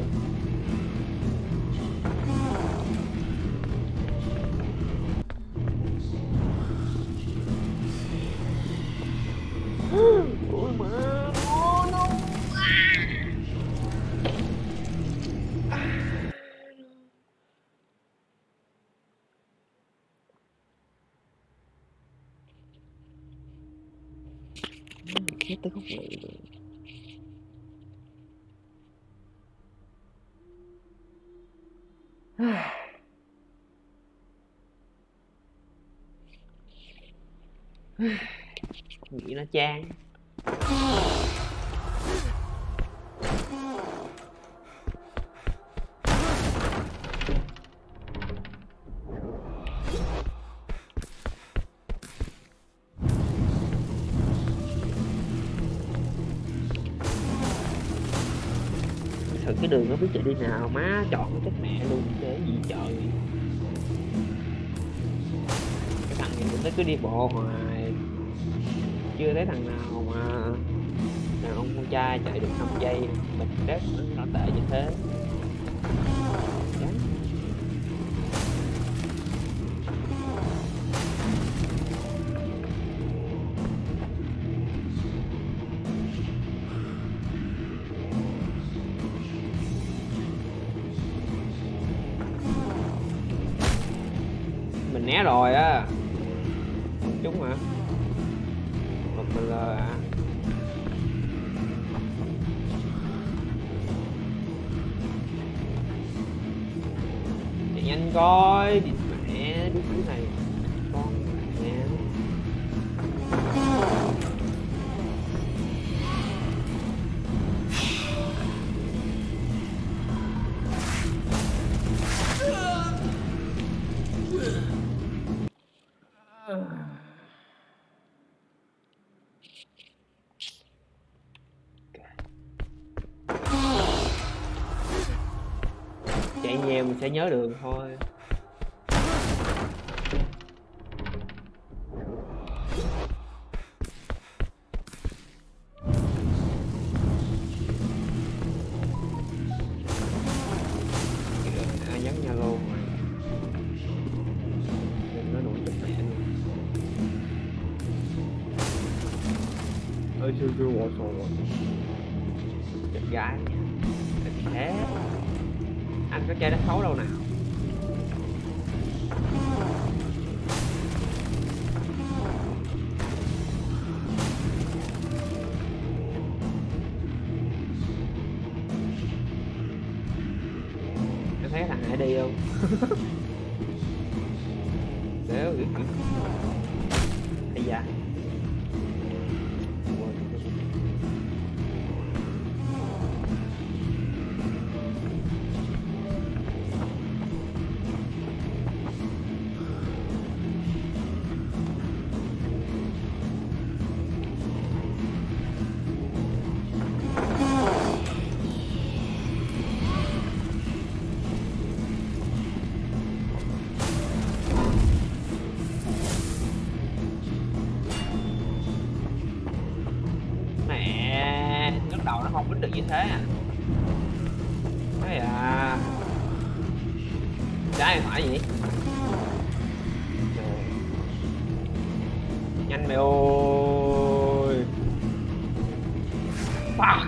Ôi mà no no. Chết tới khúc này rồi. Nghĩ nó chán. Thử cái đường nó biết chạy đi nào, má chọn cái cách mẹ luôn để gì trời. Cái thằng này nó cứ đi bộ hoài, chưa thấy thằng nào mà đàn ông con trai chạy được 5 giây mình rét nó tệ như thế. Chán. Mình né rồi á, chúng hả? Một mình là chạy nhanh coi, đi mẹ đứa thứ này con mẹ. Chạy nhiều mình sẽ nhớ đường thôi. Ai nhắn nha luôn mà. Đừng nói đuổi chụp mẹ luôn. Ơi chưa chưa bỏ sổ rồi. Chụp gái nha. Đừng thế. Anh có chơi đất xấu đâu nào. Em thấy thằng này đi không? Nếu hay da. Đầu nó không bính được như thế à. Đấy à. Trái hay phải gì? Nhanh mày ơi. Fuck.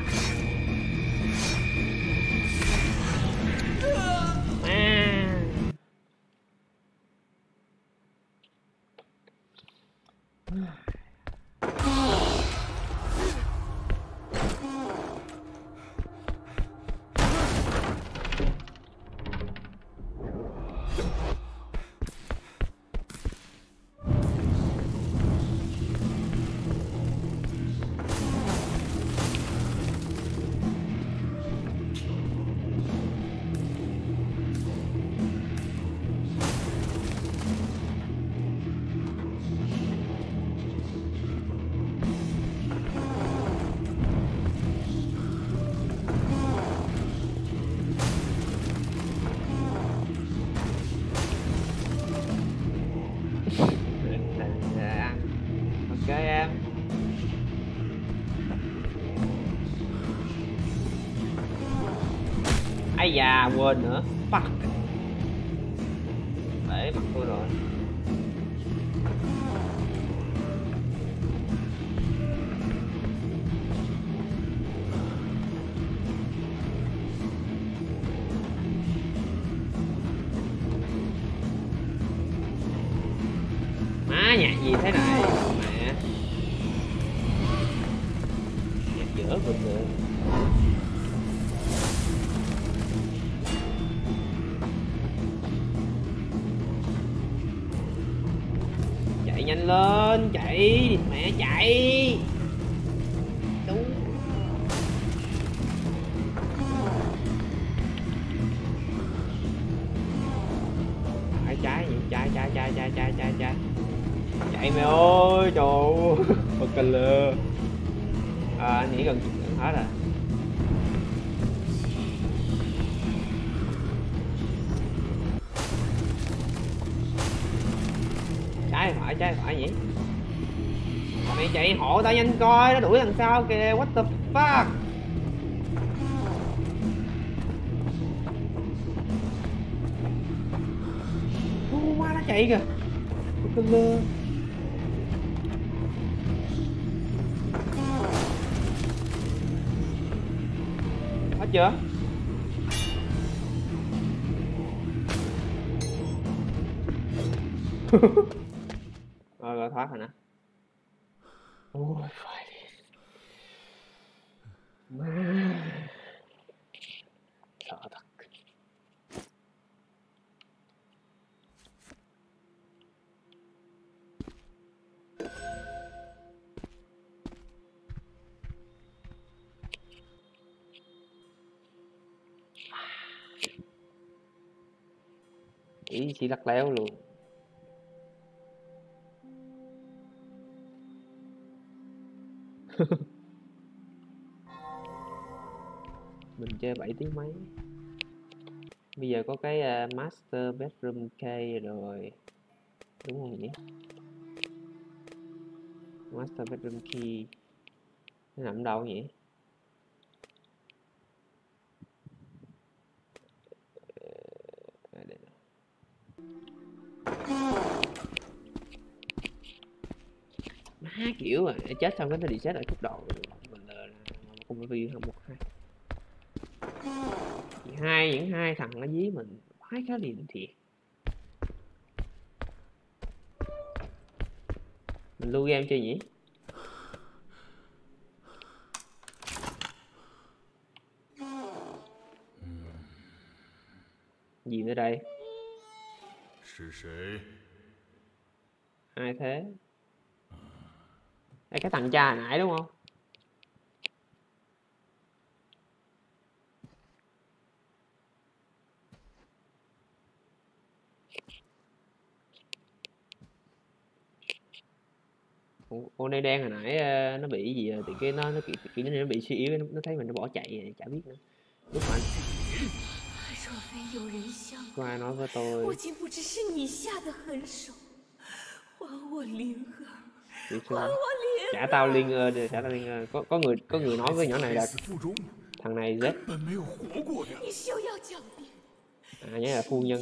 Ái da, quên nữa. Fuck. Để mặt tôi rồi. Má nhạc gì thế này mẹ. Nhạc giữa bình thường. Chạy nhanh lên, chạy mẹ chạy. Đúng. Phải trái gì, trái chạy mày ơi, trời ơi. Bật cà lơ. Anh nghĩ gần hết rồi. Trái phải nhỉ. Mày chạy hộ tao nhanh coi, nó đuổi đằng sau kìa. What the fuck. Quá nó chạy kìa. Bật cà lơ. Hết chưa? Rồi thoát rồi nè. Ôi phải đi. Má. Sợ thật. Ý chỉ lắc léo luôn. Mình chơi 7 tiếng mấy. Bây giờ có cái master bedroom key rồi. Đúng không nhỉ? Master bedroom key. Nó nằm đâu nhỉ? Má kiểu à, chết xong cái nó reset lại khúc đầu. Mình là không có view 112. Những hai thằng nó dí mình khoái khá liền thiệt. Mình lưu game chơi nhỉ? Gì nữa đây? Ai thế? Đây, cái thằng cha hồi nãy đúng không? Ô này đen hồi nãy nó bị gì rồi? Thì cái nó kiểu nó bị suy yếu, nó thấy mình nó bỏ chạy chả biết nữa. Lúc mà có ai nói với tôi trả tao Linh ơi, trả tao Linh ơi. Có người nói với nhỏ này là thằng này Z. À nhớ là phu nhân.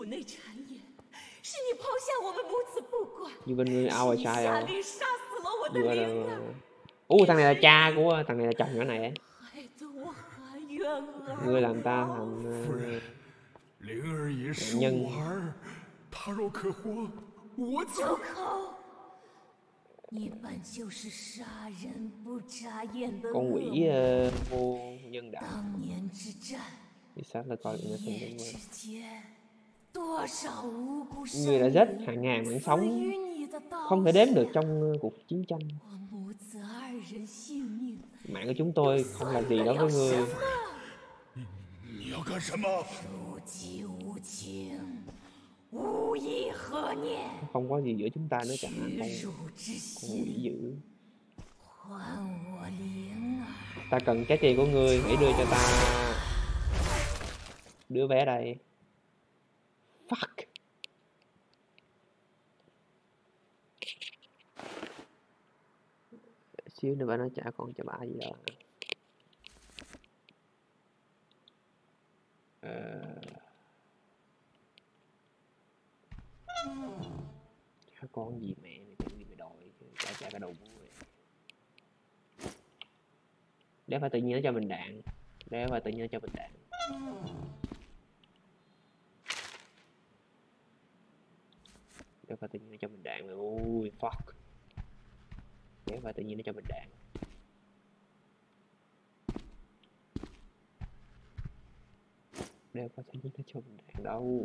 như bên người ao là sai không? Vừa là thằng này là cha của thằng này là chồng nhỏ này ấy. Ngươi làm ta thành nạn nhân. Con quỷ vô nhân đạo. Thì sao là coi nó sinh đến người đã giết hàng ngàn mạng sống không thể đếm được trong cuộc chiến tranh. Mạng của chúng tôi không làm gì đối với người. Không có gì giữa chúng ta nữa cả. Con quỷ dữ. Ta cần trái tim của ngươi, hãy đưa cho ta đứa bé đây. Fuck. Xíu nữa bà nói trả con cho bà gì đó. con gì mẹ mày tự gì mày đòi trả cả đầu búa mày. Để phải tự nhiên nó cho mình đạn. Để phải tự nhiên nó cho mình đạn. Để phải tự nhiên nó cho mình đạn. Ui fuck. Để phải tự nhiên nó cho mình đạn. Để phải tự nhiên nó cho mình đạn đâu.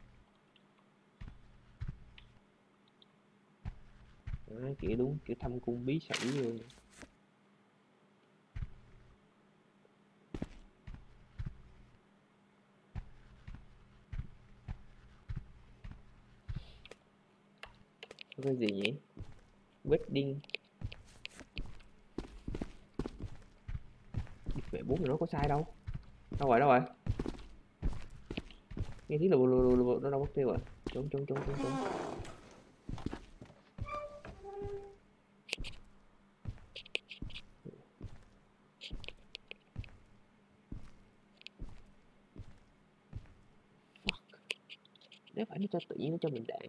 Đấy, kiểu đúng kiểu thâm cung bí sử luôn. Cái gì nhỉ? Wedding. Mẹ bố mày nói có sai đâu. Đâu rồi, đâu rồi? Nghe tiếng lù nó đâu mất tiêu rồi. Trốn. Nếu phải nó cho tự nhiên nó cho mình đạn.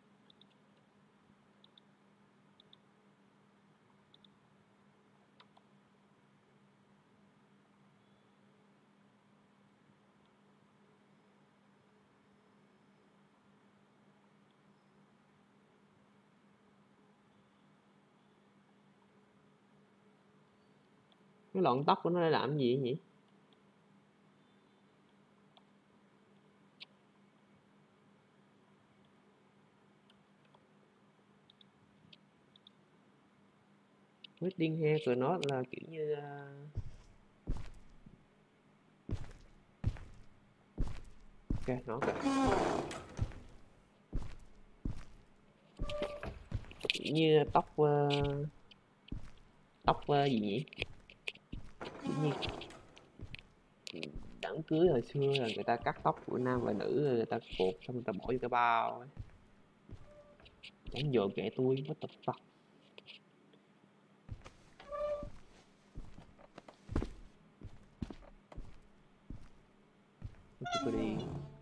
Cái lọn tóc của nó để làm gì vậy nhỉ? Wedding hair của nó là kiểu như ok nó kìa. Kiểu như tóc tóc gì nhỉ? Kiểu như đám cưới hồi xưa là người ta cắt tóc của nam và nữ rồi người ta cột xong người ta bỏ vô cái bao ấy. Chẳng dội kệ tôi what the fuck. Tôi đi.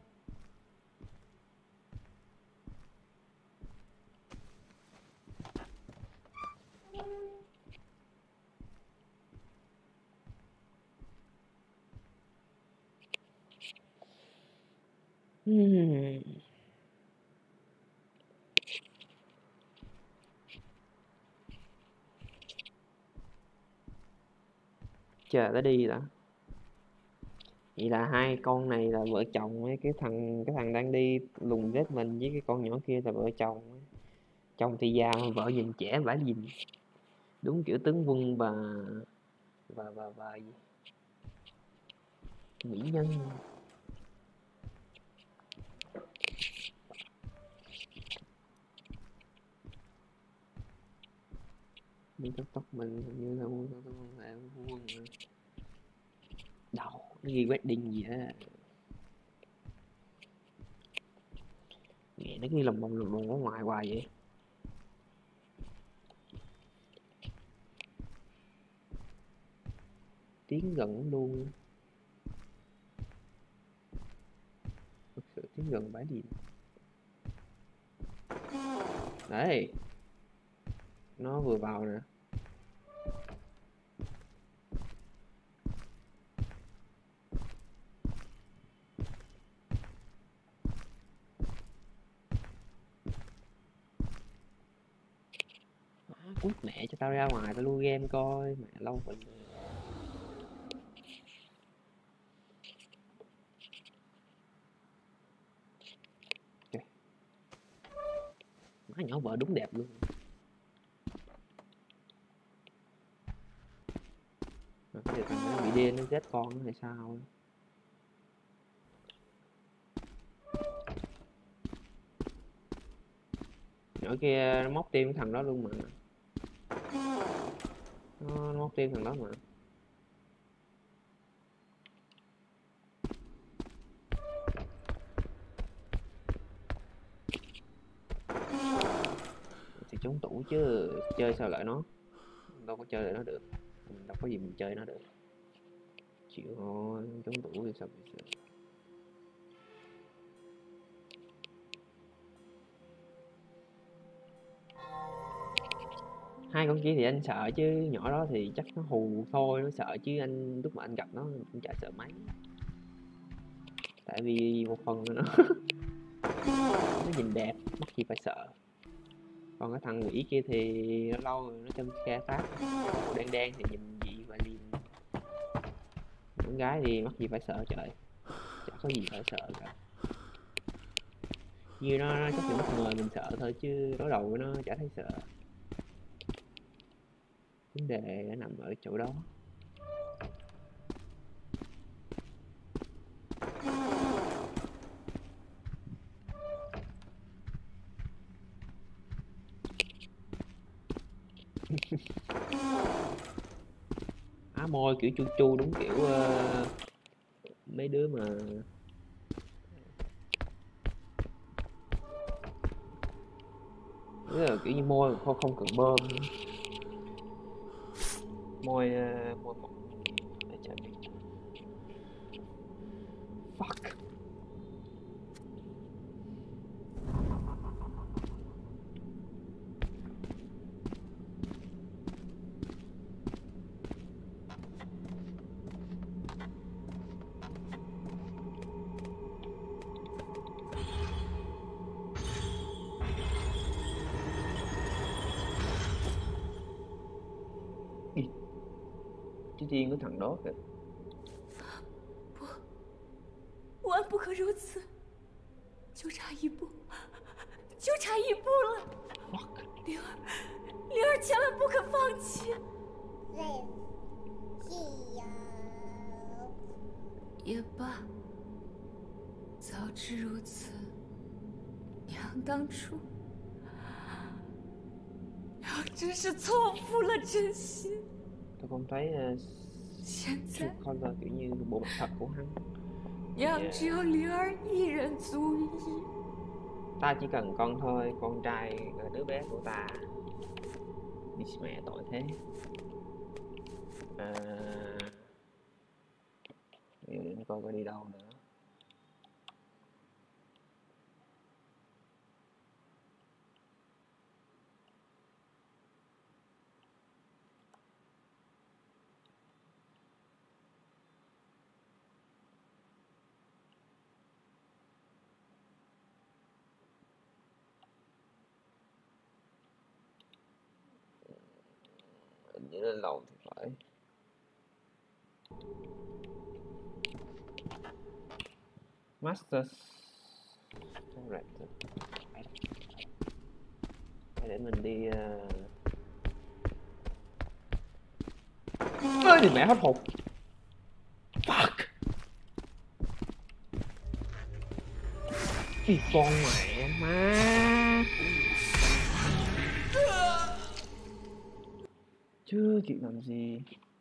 Chờ nó đi đã. Vậy là hai con này là vợ chồng ấy, cái thằng đang đi lùng ghét mình với cái con nhỏ kia là vợ chồng ấy. Chồng thì già mà vợ nhìn trẻ vả nhìn. Đúng kiểu tướng quân và gì? Mỹ nhân. Miếng tóc mình hình như là mua tóc là vuông đầu nó ghi wedding gì á. Nghe nó ghi lầm bầm ở ngoài hoài vậy. Tiến gần luôn. Thực sự tiến gần bãi điện. Đấy. Nó vừa vào nè. Cút mẹ cho tao ra ngoài tao lưu game coi mẹ lâu rồi. Okay. Má nhỏ vợ đúng đẹp luôn. Cái thằng nó bị điên nó giết con nó hay sao ấy. Nhỏ kia nó móc tim thằng đó luôn mà. Nó móc tim thằng đó mà. Thì trốn tủ chứ chơi sao lại nó. Đâu có chơi lại nó được. Mình đâu có gì mình chơi nó được. Chịu thôi, trốn tủ thì sao bây giờ. Hai con kia thì anh sợ chứ nhỏ đó thì chắc nó hù thôi, nó sợ chứ anh lúc mà anh gặp nó cũng chả sợ mấy. Tại vì một phần nó nó nhìn đẹp, mắc gì phải sợ. Còn cái thằng quỷ kia thì nó lâu rồi nó châm khe phát, màu đen đen thì nhìn dị và liềm. Con gái thì mắc gì phải sợ trời, chả có gì phải sợ cả. Như nó chắc là bất ngờ mình sợ thôi chứ đối đầu với nó chả thấy sợ. Vấn đề nó nằm ở chỗ đó. Á môi kiểu chu chu đúng kiểu mấy đứa mà tức là kiểu như môi không cần bơm, môi môi mỏng. Để trời. Fuck. Cái riêng của thằng đó kìa. 万不可如此，就差一步，就差一步了。 Fuck. 灵儿，灵儿千万不可放弃。也罢，早知如此，娘当初真是错付了真心。 Tôi không thấy 现在 Color kiểu như bộ mặt thật của hắn. 娘只有灵儿一人足矣。 Ta chỉ cần con thôi, con trai đứa bé của ta. Đi mẹ tội thế. Để coi có đi đâu nữa. Như lên lầu thì phải. Masters. Right. Để mình đi ơi thì mẹ hết hồn. Fuck. Cái con mẹ má. Chưa kịp làm gì.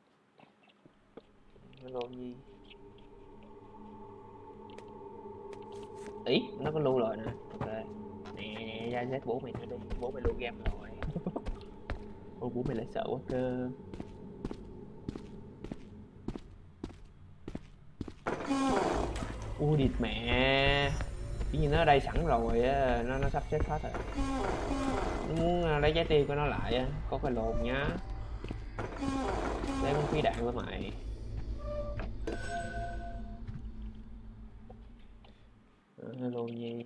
Hello Nhi. Ý, nó có lưu rồi nè. Ok. Nè, ra xét bố mày nữa đi. Bố mày lưu game rồi. Ôi bố mày lại sợ quá cơ. Ui địt mẹ. Chỉ như nó ở đây sẵn rồi á, nó sắp xếp hết rồi. Nó muốn lấy trái tim của nó lại á, có cái lồn nhá. Lấy con phi đạn với mày. Hello Nhi.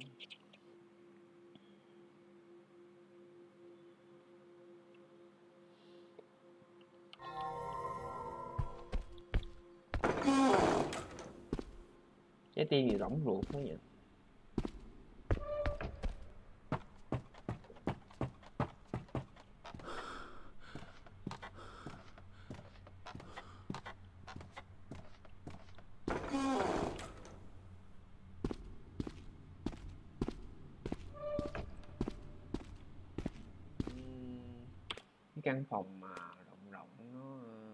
Trái tim gì rỗng ruột quá vậy. Cái căn phòng mà rộng rộng nó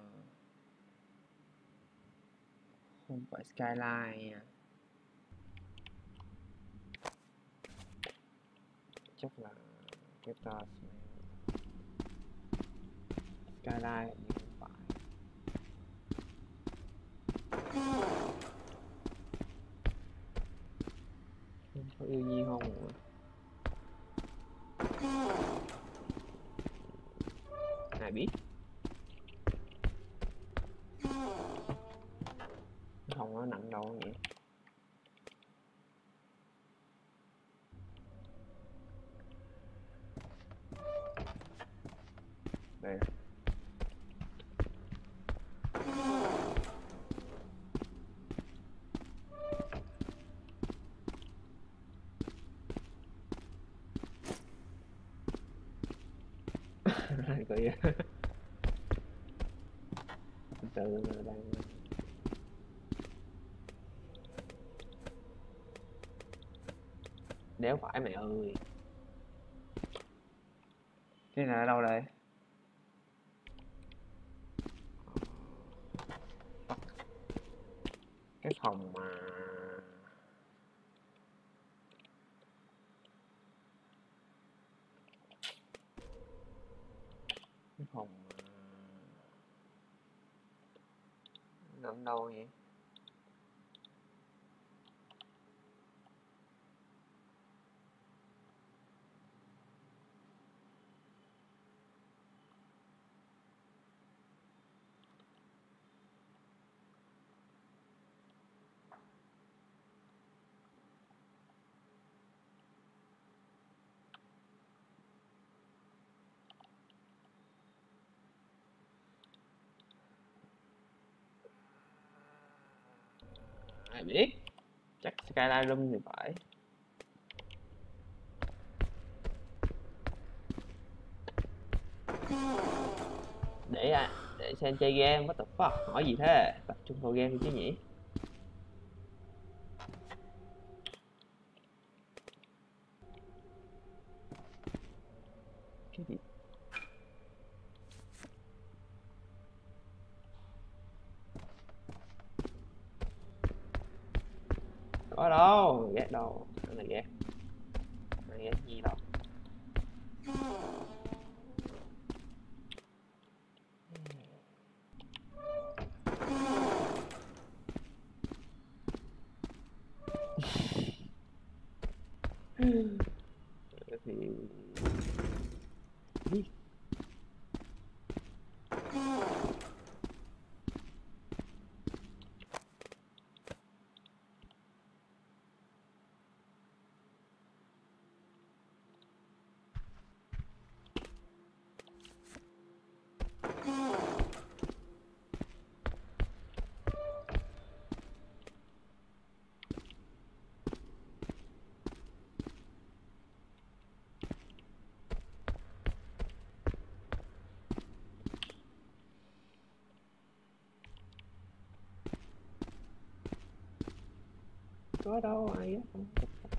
không phải skyline nha. Chắc là cái ta skyline như không phải. Không có yêu Nhi không rồi. đâu vậy? Đây. Coi vậy. Từ từ đang đéo phải mẹ ơi. Cái này ở đâu đây? Cái phòng mà cái phòng mà nằm đâu vậy? Ai biết, chắc Skyline Room thì phải. Để xem chơi game, what the fuck, hỏi gì thế? Tập trung vào game đi chứ nhỉ? Cái gì? Có đâu, ghét đâu, cái này ghét gì đâu. Thì có đâu, ai á, không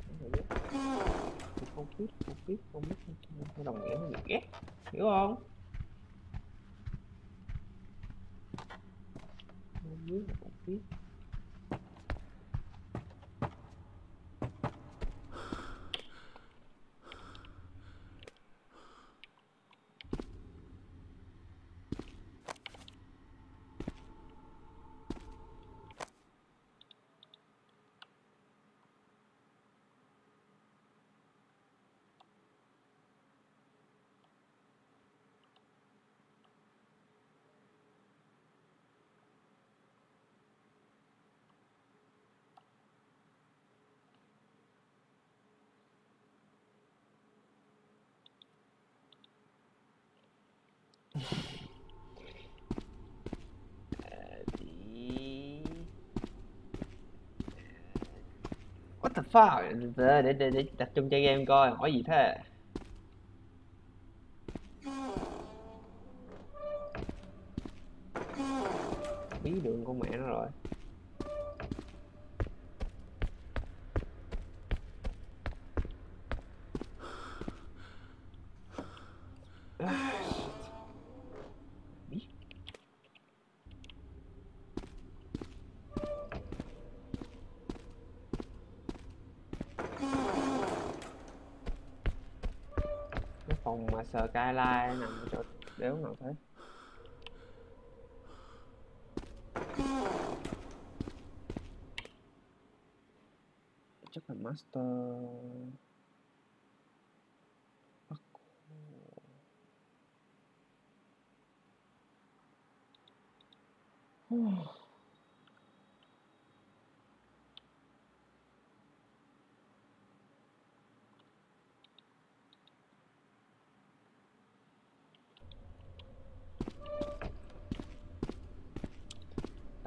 biết không đồng nghĩa với việc ghét, hiểu không? Không biết. What the fuck? Để tập trung chơi game coi, hỏi gì thế? Bí đường con mẹ nó rồi. Biết. Cái phòng mà Skyline nằm ở chỗ đéo nào thế? Chắc là Master.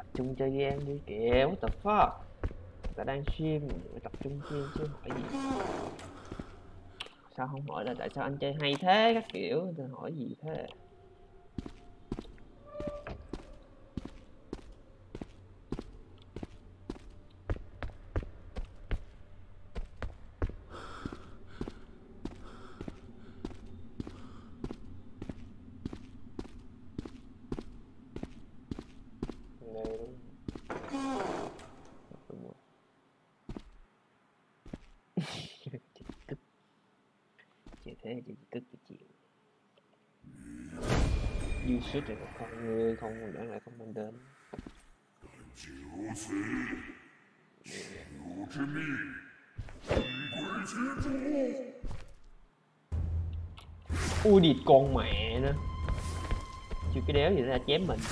trung chơi game đi kìa, what the fuck. Ta đang stream, phải tập trung stream chứ hỏi gì. Sao không hỏi là tại sao anh chơi hay thế các kiểu, tôi hỏi gì thế. Chị thế chị tức cái chuyện dư sức rồi con người không đã lại không mang đến. Ui địt con mẹ nữa, chưa cái đéo gì ra chém mình.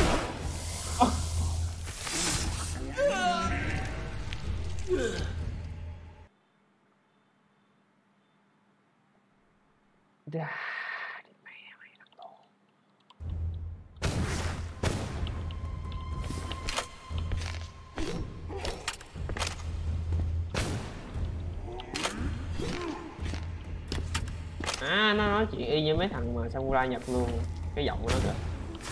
À, nó nói chuyện y như mấy thằng mà samurai Nhật luôn, cái giọng của nó kìa.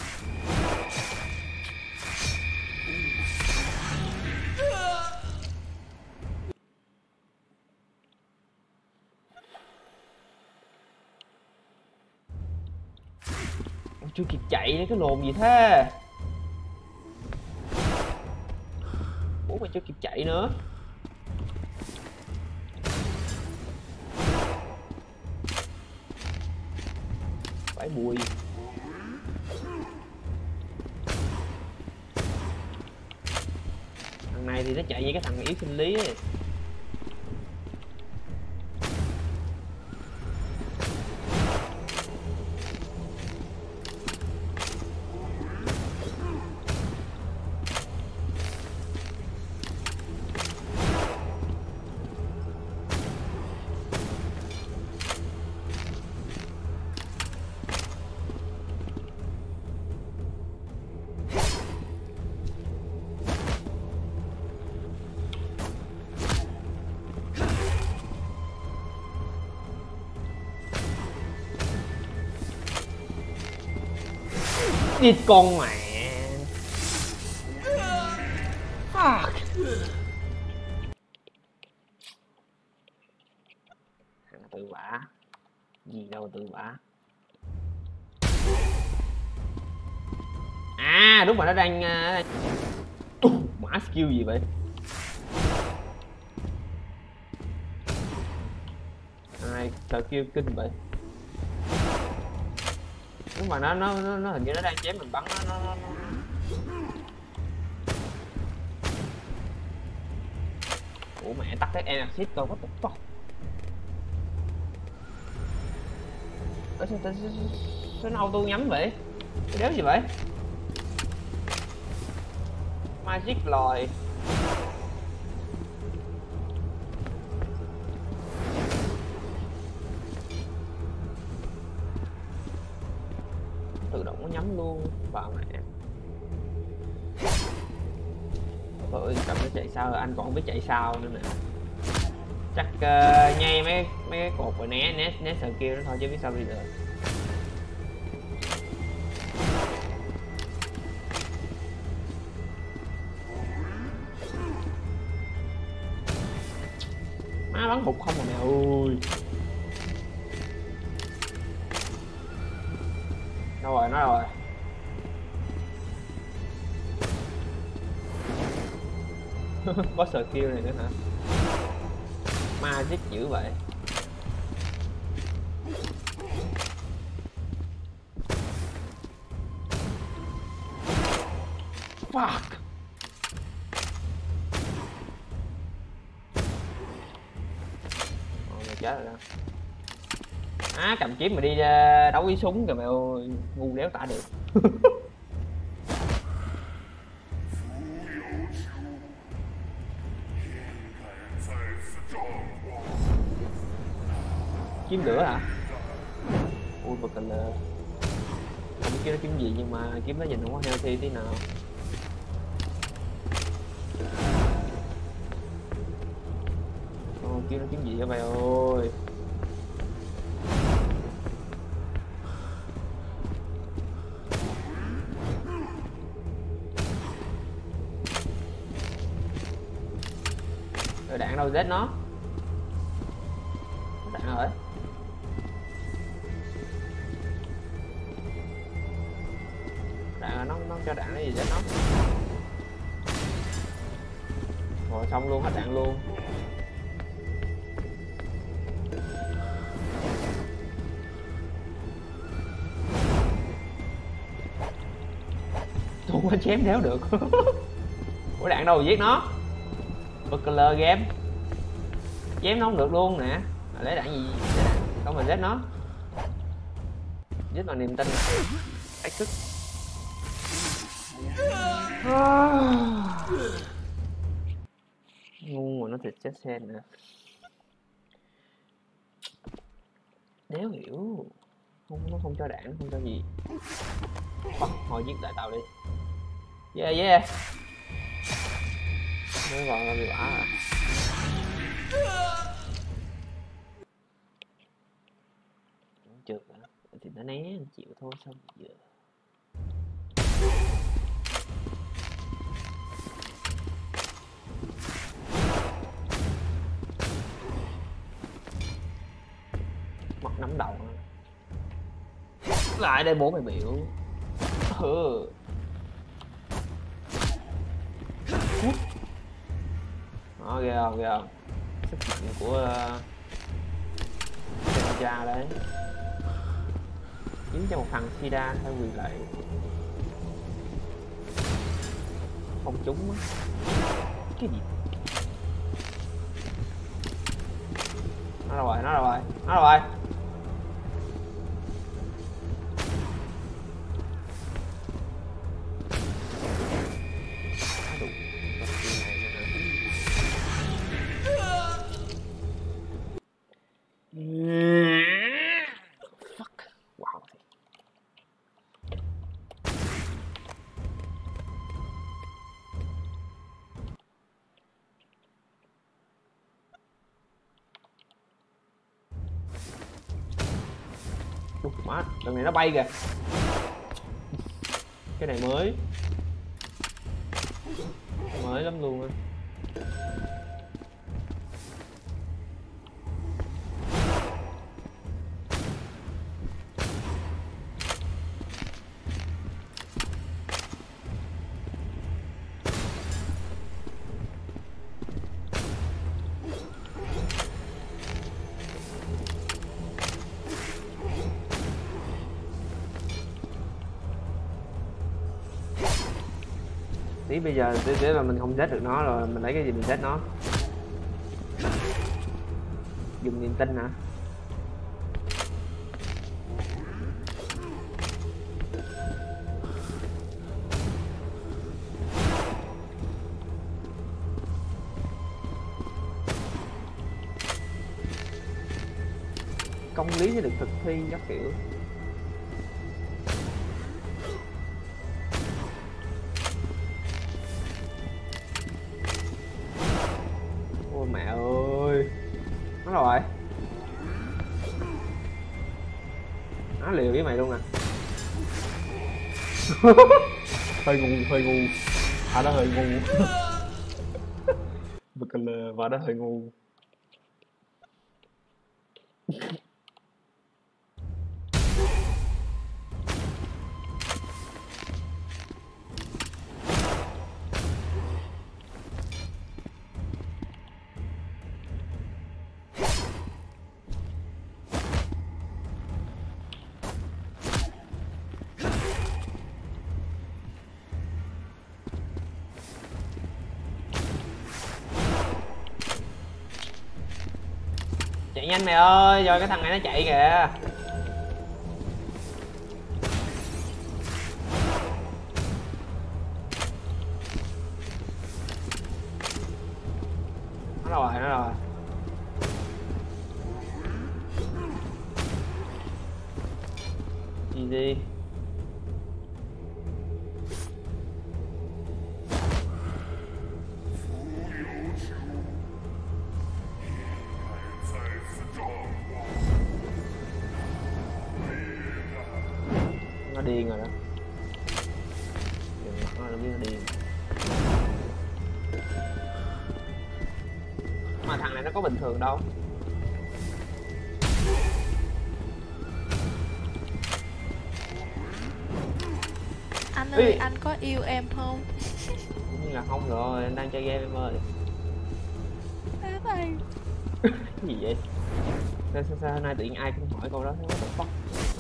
Chưa kịp chạy đấy, cái lồn gì thế. Bố mày chưa kịp chạy nữa. Phải bùi. Thằng này thì nó chạy như cái thằng yếu sinh lý ấy. Đi con mẹ. Fuck. Thằng tự vả. Gì đâu tự vả. À đúng rồi, nó đang mã skill gì vậy? Ai skill kinh vậy? Nhưng mà nó hình như nó đang chém mình bắn nó. Ủa mẹ tắt cái Energy coi, what the fuck. Sao nó auto nhắm vậy? Cái đéo gì vậy? Magic lòi. Tự động nó nhắm luôn vào mẹ. Ôi cầm nó chạy sao rồi, anh còn không biết chạy sao nữa nè. Chắc nhây mấy cái cột rồi né sợ kêu nó thôi chứ biết sao bây giờ. Má bắn hụt không rồi mẹ ơi. Đâu rồi, nó đâu rồi? Có skill này nữa hả? Magic dữ vậy. Fuck. Mày chết rồi đó. Á cầm kiếm mà đi đấu với súng kìa mày ơi, ngu đéo tả được. Kiếm lửa hả? Ui bật cờ lờ. Không biết nó kiếm gì nhưng mà kiếm nó nhìn không có healthy tí nào. Kêu nó kiếm gì vậy mày ơi. Rồi đạn đâu giết nó. Có đạn rồi. Đạn là nó cho đạn cái gì giết nó. Rồi xong luôn, hết đạn luôn. Không có chém đéo được. Ủa đạn đâu mà giết nó. Buckler game. Chém nó không được luôn nè. Lấy đạn gì? Lấy đạn đâu mà giết nó. Giết bằng niềm tin. Ách sức. Ngu mà nó thịt chết sen nè. Đéo hiểu. Nó không cho đạn, không cho gì. Hồi giết lại tàu đi. Yeah. Mới vào là bị bả à. Trượt à. Thì nó né chịu thôi xong giờ. Mất nắm đầu lại đây bố mày biểu. Đó ghê không sức mạnh của cha đấy. Kiếm cho một thằng Sida theo quyền lợi không trúng á. Cái gì nó đâu rồi. Fuck. Wow. Má, lần này nó bay kìa. Cái này mới lắm luôn á. Tí bây giờ để mà mình không giết được nó rồi mình lấy cái gì mình giết nó. Dùng niềm tin hả? Công lý sẽ được thực thi các kiểu. Ôi mẹ ơi, nó rồi, nó liều với mày luôn nè. hơi ngu à, nó hơi ngu. Buckler và nó hơi ngu. Chạy nhanh mày ơi, rồi cái thằng này nó chạy kìa. Nó rồi. Easy. điên rồi đó. Đừng mặt nó biết nó điên. Mà thằng này nó có bình thường đâu. Anh ơi, anh có yêu em không? Cũng như là không rồi, anh đang chơi game em ơi. Thế này. Cái gì vậy? Sao hôm nay tự nhiên ai cũng hỏi câu đó, what the fuck?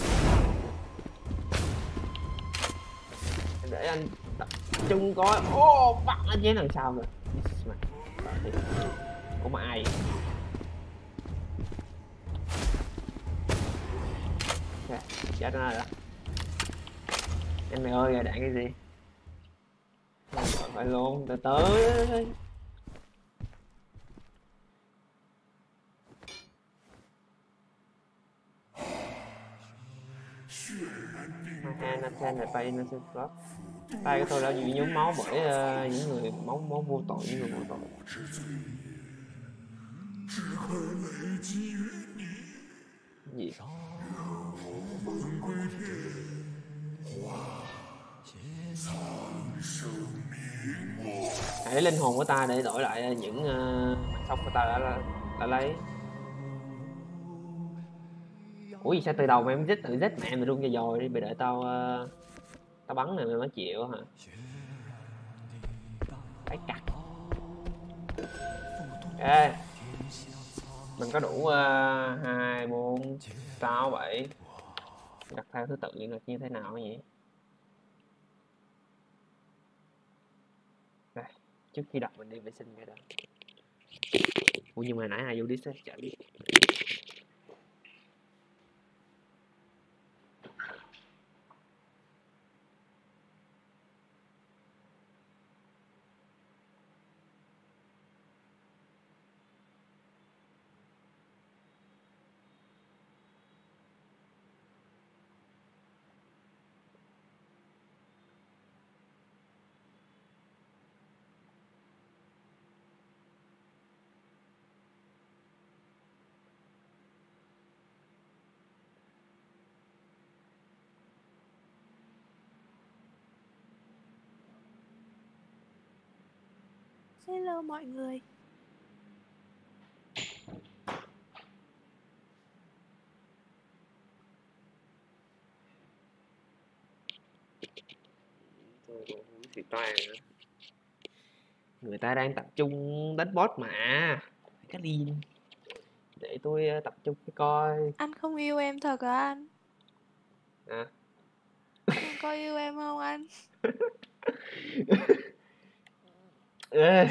Để anh tập trung coi. Fuck, anh chém đằng sau rồi. Ủa mà ai? Chết nó rồi đó. Em mày ơi, đạn cái gì? Phải luôn, từ từ. Nathan lại bay Innocent Blood. Tay của tôi đã bị nhuốm máu bởi những người máu vô tội, những người vô tội. Gì? Hãy lấy linh hồn của ta để đổi lại những mạng sống của ta đã lấy. Ủa gì sao từ đầu mày em tự giết mẹ mày luôn cho rồi đi, mày đợi tao tao bắn này mày mới chịu hả? Phải cắt. Ê, mình có đủ 2, 4, 6, 7. Đặt theo thứ tự như thế nào vậy? Đây, trước khi đặt mình đi vệ sinh cái đó. Ủa nhưng mà nãy ai vô đi sẽ chả biết. Hello mọi người. Tôi cũng không biết toàn nữa. Người ta đang tập trung đánh boss mà. Cái gì? Để tôi tập trung cái coi. Anh không yêu em thật hả anh? À. Anh có yêu em không anh? Ê.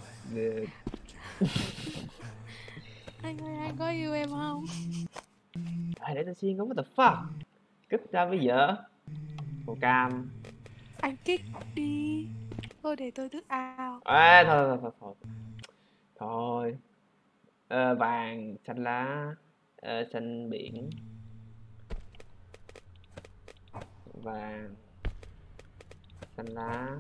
Anh ơi, anh có yêu em không? Để tôi xin có what the fuck. Kích ra bây giờ. Màu cam. Anh kích đi. Thôi để tôi thức ao. À, thôi. Thôi. Vàng, xanh lá, xanh biển. Vàng, xanh lá,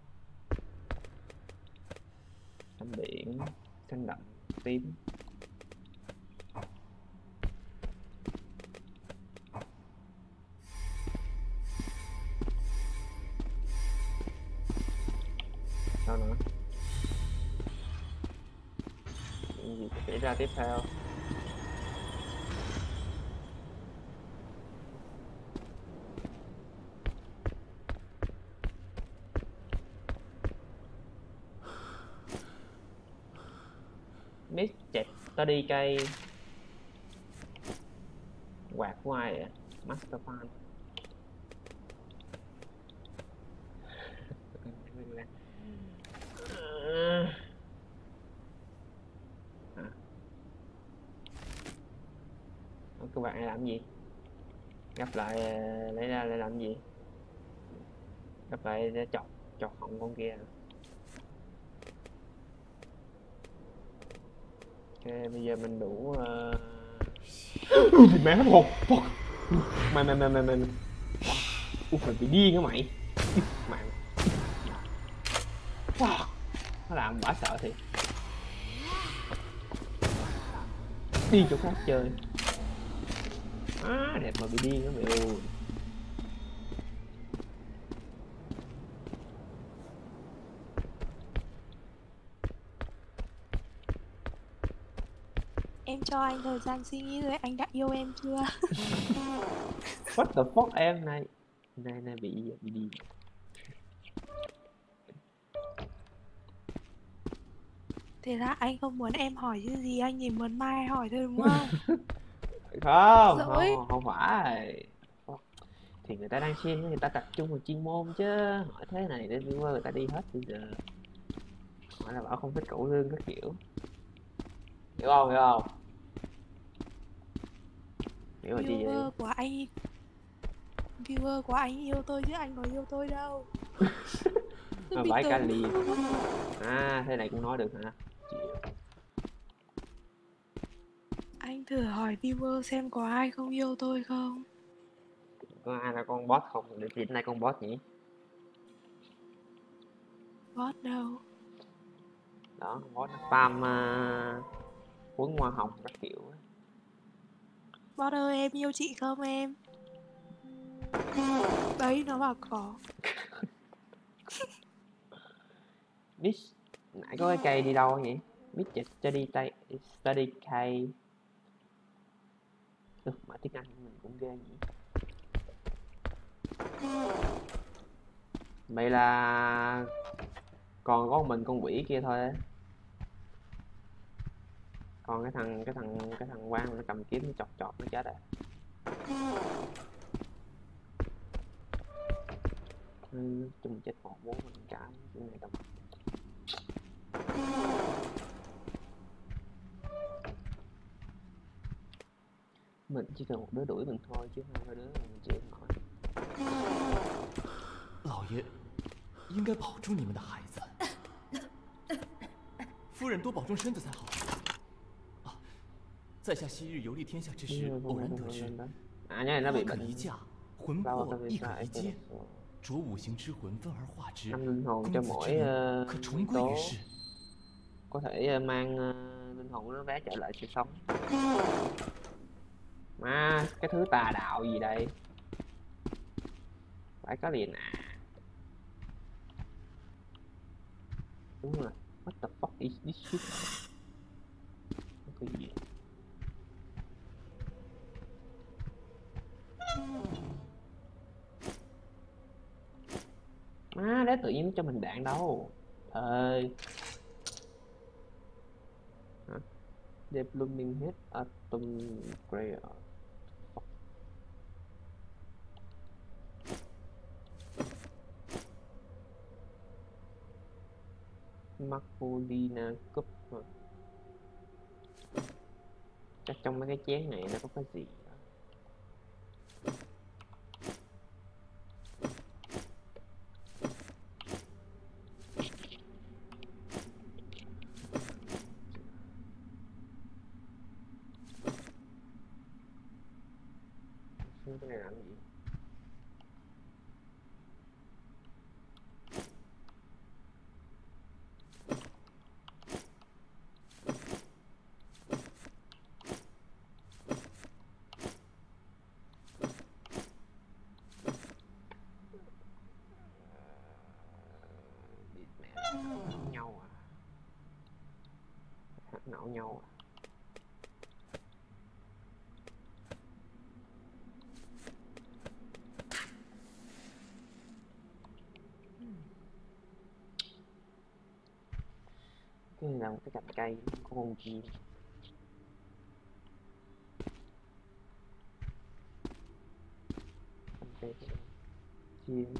xanh biển, xanh đậm, tím. Sao nữa? Chuyện gì sẽ xảy ra tiếp theo? Miss chẹt tao đi cây quạt của ai vậy? Master Fan. Các bạn làm gì? Gấp lại lấy ra để làm gì? Gấp lại để chọc họng con kia. Ok, bây giờ mình đủ mẹ hết hồn. Mày phải bị điên hả mày? Mày nó làm bả sợ thì đi chỗ khác chơi. Đẹp mà bị điên hả mày ơi. Em cho anh thời gian suy nghĩ rồi, anh đã yêu em chưa? What the fuck em này bị đi. Thế là anh không muốn em hỏi chứ gì, anh chỉ muốn Mai hỏi thôi đúng không? Không Dỗi. không không phải. Thì người ta đang xem, người ta tập trung vào chuyên môn chứ, hỏi thế này để viewer người ta đi hết bây giờ. Hỏi là bảo không thích cậu lương các kiểu, hiểu không hiểu là chi vậy? Viewer của anh yêu tôi chứ anh có yêu tôi đâu. Tôi Mà bị vãi cả tớ. liền. Thế này cũng nói được hả? Chịu. Anh thử hỏi viewer xem có ai không yêu tôi không? Có ai là con boss không? Để chị nay con boss nhỉ? Bot đâu? Đó, con boss nó spam cuốn hoa hồng các kiểu á. Bot ơi em yêu chị không em? Đấy nó bảo có. Miss, nãy có cái cây đi đâu vậy? Miss study tay study cây. Mà tiếng Anh của mình cũng ghê nhỉ. Vậy là còn có mình con quỷ kia thôi á. Còn cái thằng quan nó cầm kiếm nó chọc nó chết rồi. Chung chết một bố mình cái chuyện này tầm. Mình chỉ cần một đứa đuổi mình thôi chứ hai đứa mình chịu nổi. 老爷应该保住你们的孩子，夫人多保重身子才好。啊，在下昔日游历天下之时，偶然得知， nhớ này nó 花 bị 可 bệnh. 一嫁，魂魄亦可一接，着五行之魂分而化之， 5 linh hồn 公 cho 子之 mỗi 灵可重归于 tố 世。 có thể mang linh hồn của nó vé trở lại sự sống. Mà cái thứ tà đạo gì đây? Phải có liền à? Đúng rồi. What the fuck is this shit? Cái gì? Má đéo tự nhiên cho mình đạn đâu. Ơi. Hả? The Blooming Head Atom Prayer. Marcolina Cup hả? Chắc trong mấy cái chén này nó có cái gì đó. Cái này làm gì? Nổ nhau à? Nổ nhau à? Cái này là một cái cành cây có con chim. Cành cây chim.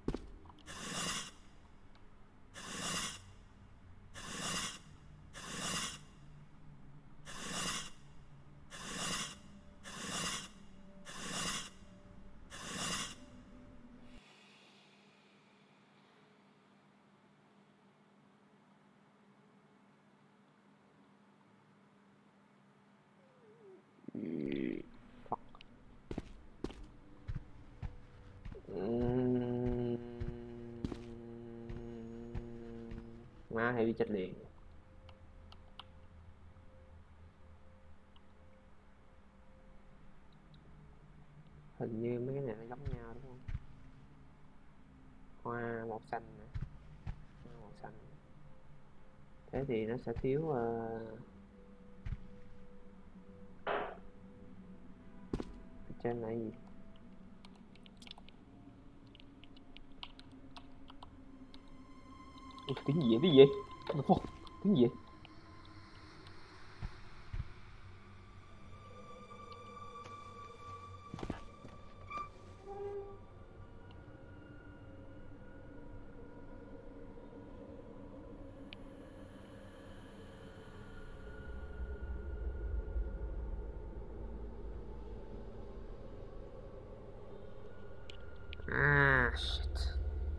Fuck. Má hay bị chết liền. Hình như mấy cái này nó giống nhau đúng không? Hoa màu xanh nè. Hoa màu xanh. Thế thì nó sẽ thiếu trên này gì? Ủa, tiếng gì vậy? Tiếng gì vậy? What the fuck? Tiếng gì vậy? Ah, shit.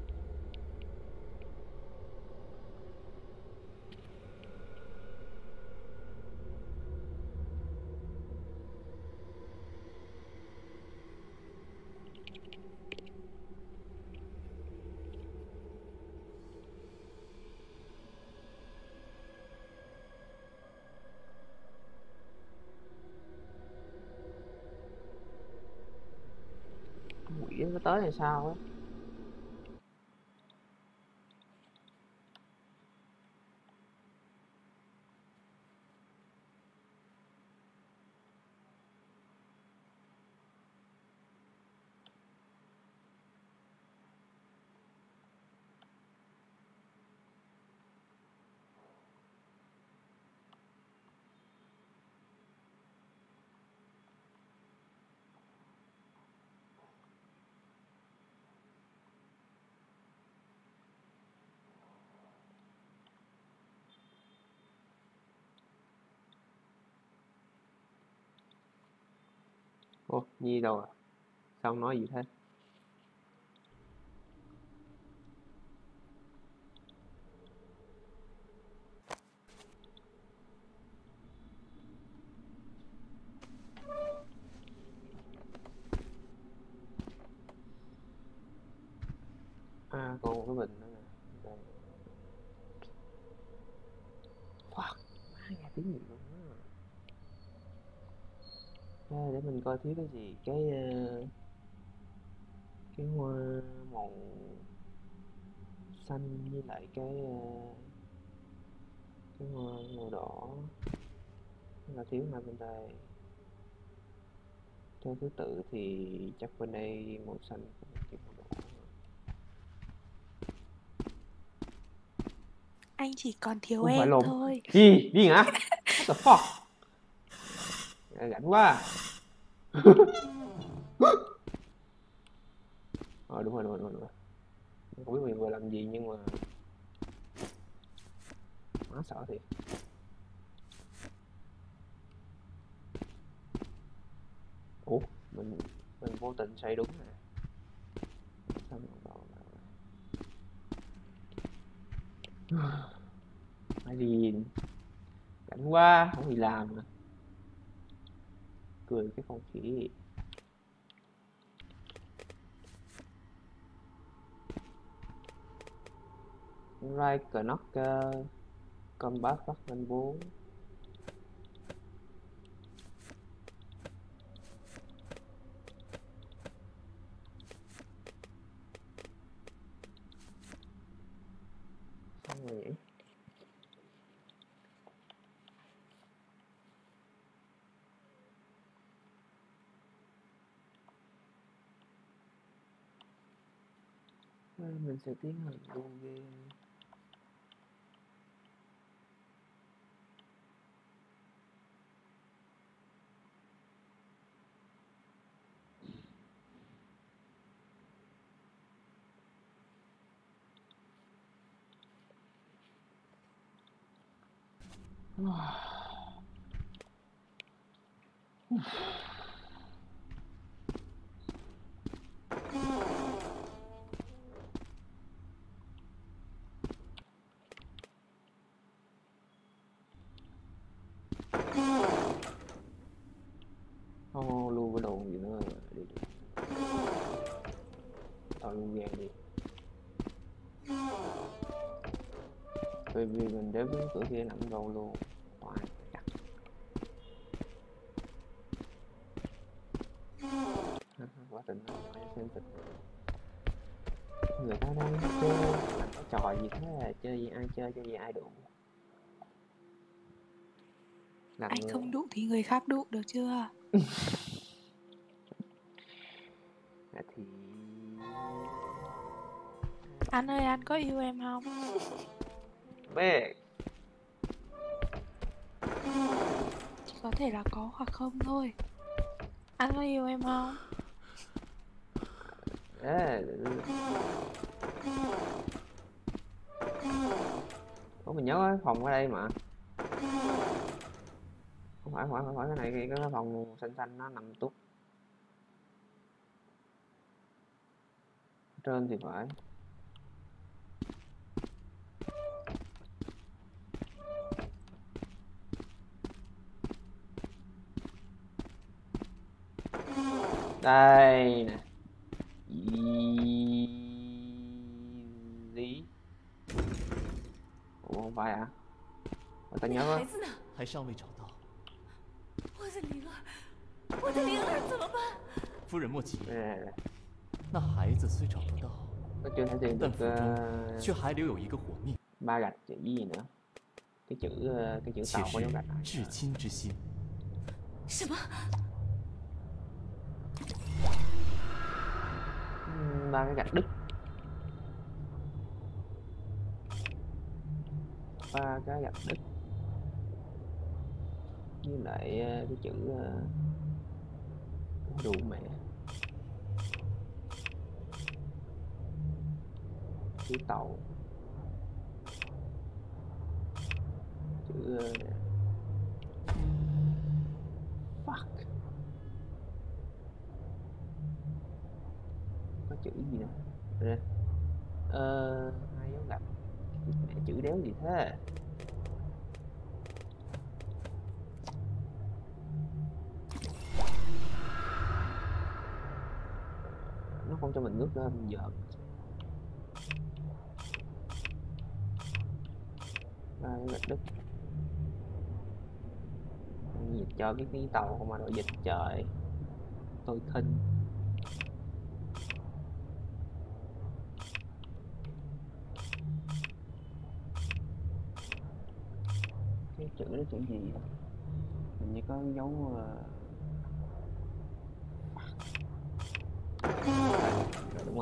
Quỷ nó tới hay sao á? Ủa, Nhi đâu à? Sao không nói gì thế? À, còn một cái bình nữa nè. Đây. Fuck, má nghe tiếng gì luôn á. Đây, để mình coi thiếu cái gì. Cái hoa màu xanh với lại cái hoa màu đỏ. Nó là thiếu hai bên đây. Theo thứ tự thì chắc bên đây màu xanh cái màu đỏ. Anh chỉ còn thiếu Không phải em lộn. thôi. Gì? Điên hả? What the fuck? Rảnh quá. Đúng rồi. Không biết mình vừa làm gì nhưng mà quá sợ thiệt. Ủa, mình vô tình xây đúng nè. Sao mà bảo phải đi rảnh quá, không gì làm mà. Cười cái con khỉ. Right Knocker Combat Fragment 4. Xong rồi nhỉ? Mình sẽ tiến hành luôn game. Luôn cái đồ gì nữa đi. Thôi luôn game đi. Bởi vì mình đến với cửa kia nằm đầu luôn. Hoài chắc. Quá tình phải xem tình. Người ta đang chơi cái trò gì thế, chơi gì ai chơi gì ai đủ. Anh không đụng thì người khác đụng được chưa? thì Anh ơi, anh có yêu em không? biết. Chỉ có thể là có hoặc không thôi. Anh có yêu em không? Ê, ủa mình nhớ cái phòng ở đây mà. Không phải cái này, cái phòng xanh xanh nó nằm túc trên thì phải. Đây nè. Gì? Ủa không phải à? Ta 那 nhớ 个 á. 孩子呢？ 还尚未找到。 我的灵儿，我的灵儿怎么办？ 夫人莫急， Nè, 那孩子虽找不到， nó chưa thể tìm 但 được 府中却还留有一个活命， ba gạch chữ gì nữa. Cái chữ 且 tàu có 是 dấu gạch này. 至亲之心。 什么？ Ba cái gạch đứt. Ba cái gạch đứt. Với lại cái chữ đủ mẹ. Chữ tàu. Chữ fuck. Có chữ gì nè. Đây. Hai dấu gạch. Mẹ chữ đéo gì thế. Nó không cho mình nước lên giờ. Ba cái gạch đứt. Dịch cho cái tàu không mà đội dịch trời. Tôi thinh. Cái chữ đó chữ gì? Hình như có dấu rồi đúng rồi.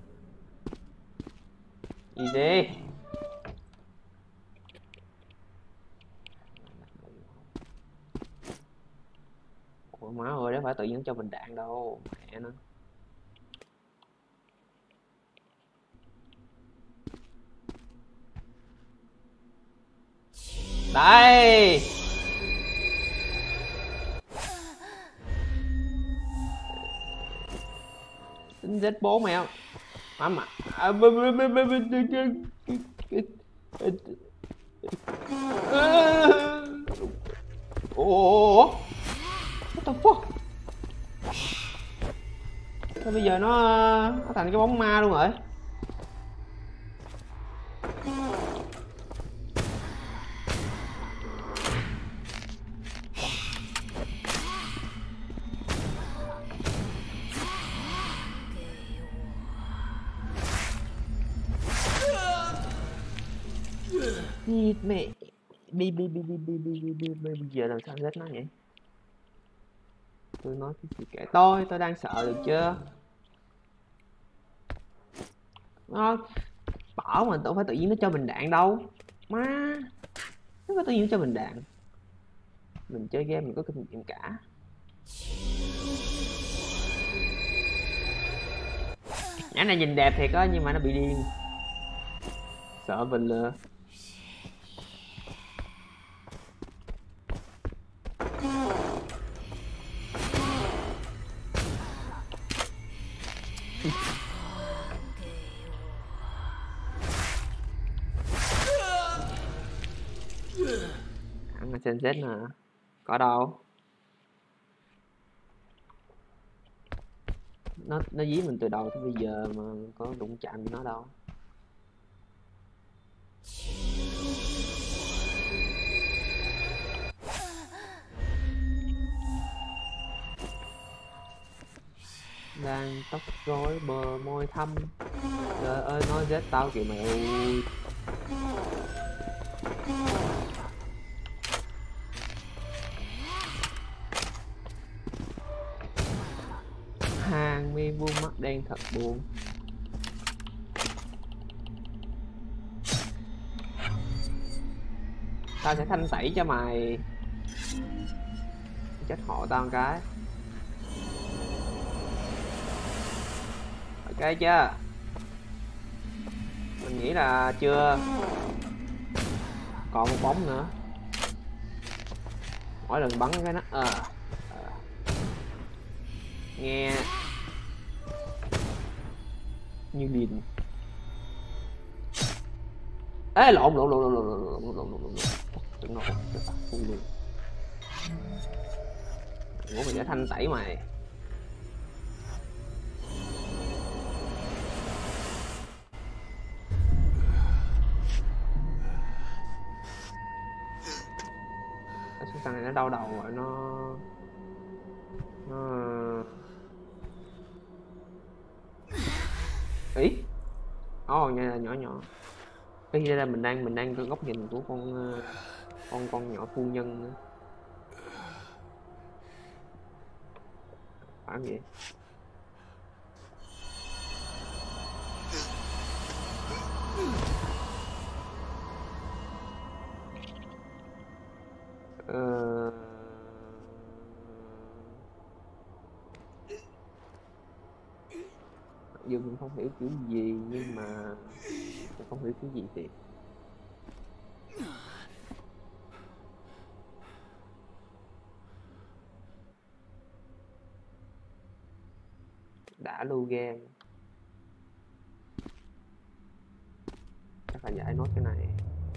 Easy. Ủa má ơi, đó phải tự nhiên cho mình đạn đâu, mẹ nó. Đây. Tính Z4 mèo. Má mà. Ủa? What the fuck? Sao bây giờ nó thành cái bóng ma luôn rồi? Mẹ bây giờ làm sao giết nó vậy? Tôi nói cái gì kệ tôi đang sợ được chưa? Nó bảo mà đâu phải tự nhiên nó cho mình đạn đâu má, nó phải tự nhiên nó cho mình đạn. Mình chơi game mình có kinh nghiệm cả. Nhã này nhìn đẹp thiệt á nhưng mà nó bị điên, sợ mình lừa. Mà xem xét nè, có đâu nó dí mình từ đầu tới bây giờ mà có đụng chạm với nó đâu. Đang tóc rối bờ môi thâm, trời ơi nói giết tao kìa mày ơi. Hàng mi vuông mắt Đang thật buồn. Tao sẽ thanh tẩy cho mày. Chết hộ tao một cái. Ok chưa? Mình nghĩ là chưa. Còn một bóng nữa. Mỗi lần bắn cái nó nghe như điện. Ê lộn. Đừng nổ cho tao phu luôn. Ngủ mình sẽ thanh tẩy mày. Cái thằng này nó đau đầu rồi, nó ý nha, nhỏ. Cái đây là mình đang cái góc nhìn của con nhỏ phu nhân nữa. Phải không vậy? Dù mình không hiểu kiểu gì nhưng mà mình không hiểu cái gì thì đã lưu game. Chắc là giải nốt cái này.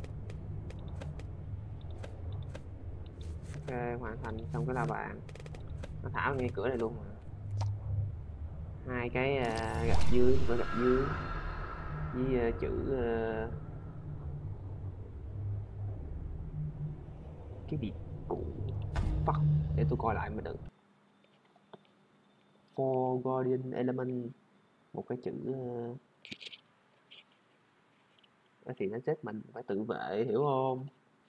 Ok, hoàn thành xong cái la bàn. Nó thả ngay cửa này luôn mà. Hai cái gạch dưới với chữ cái biệt cụ fuck, để tôi coi lại mới được. For Guardian Element, một cái chữ thì nó chết mình phải tự vệ, hiểu không?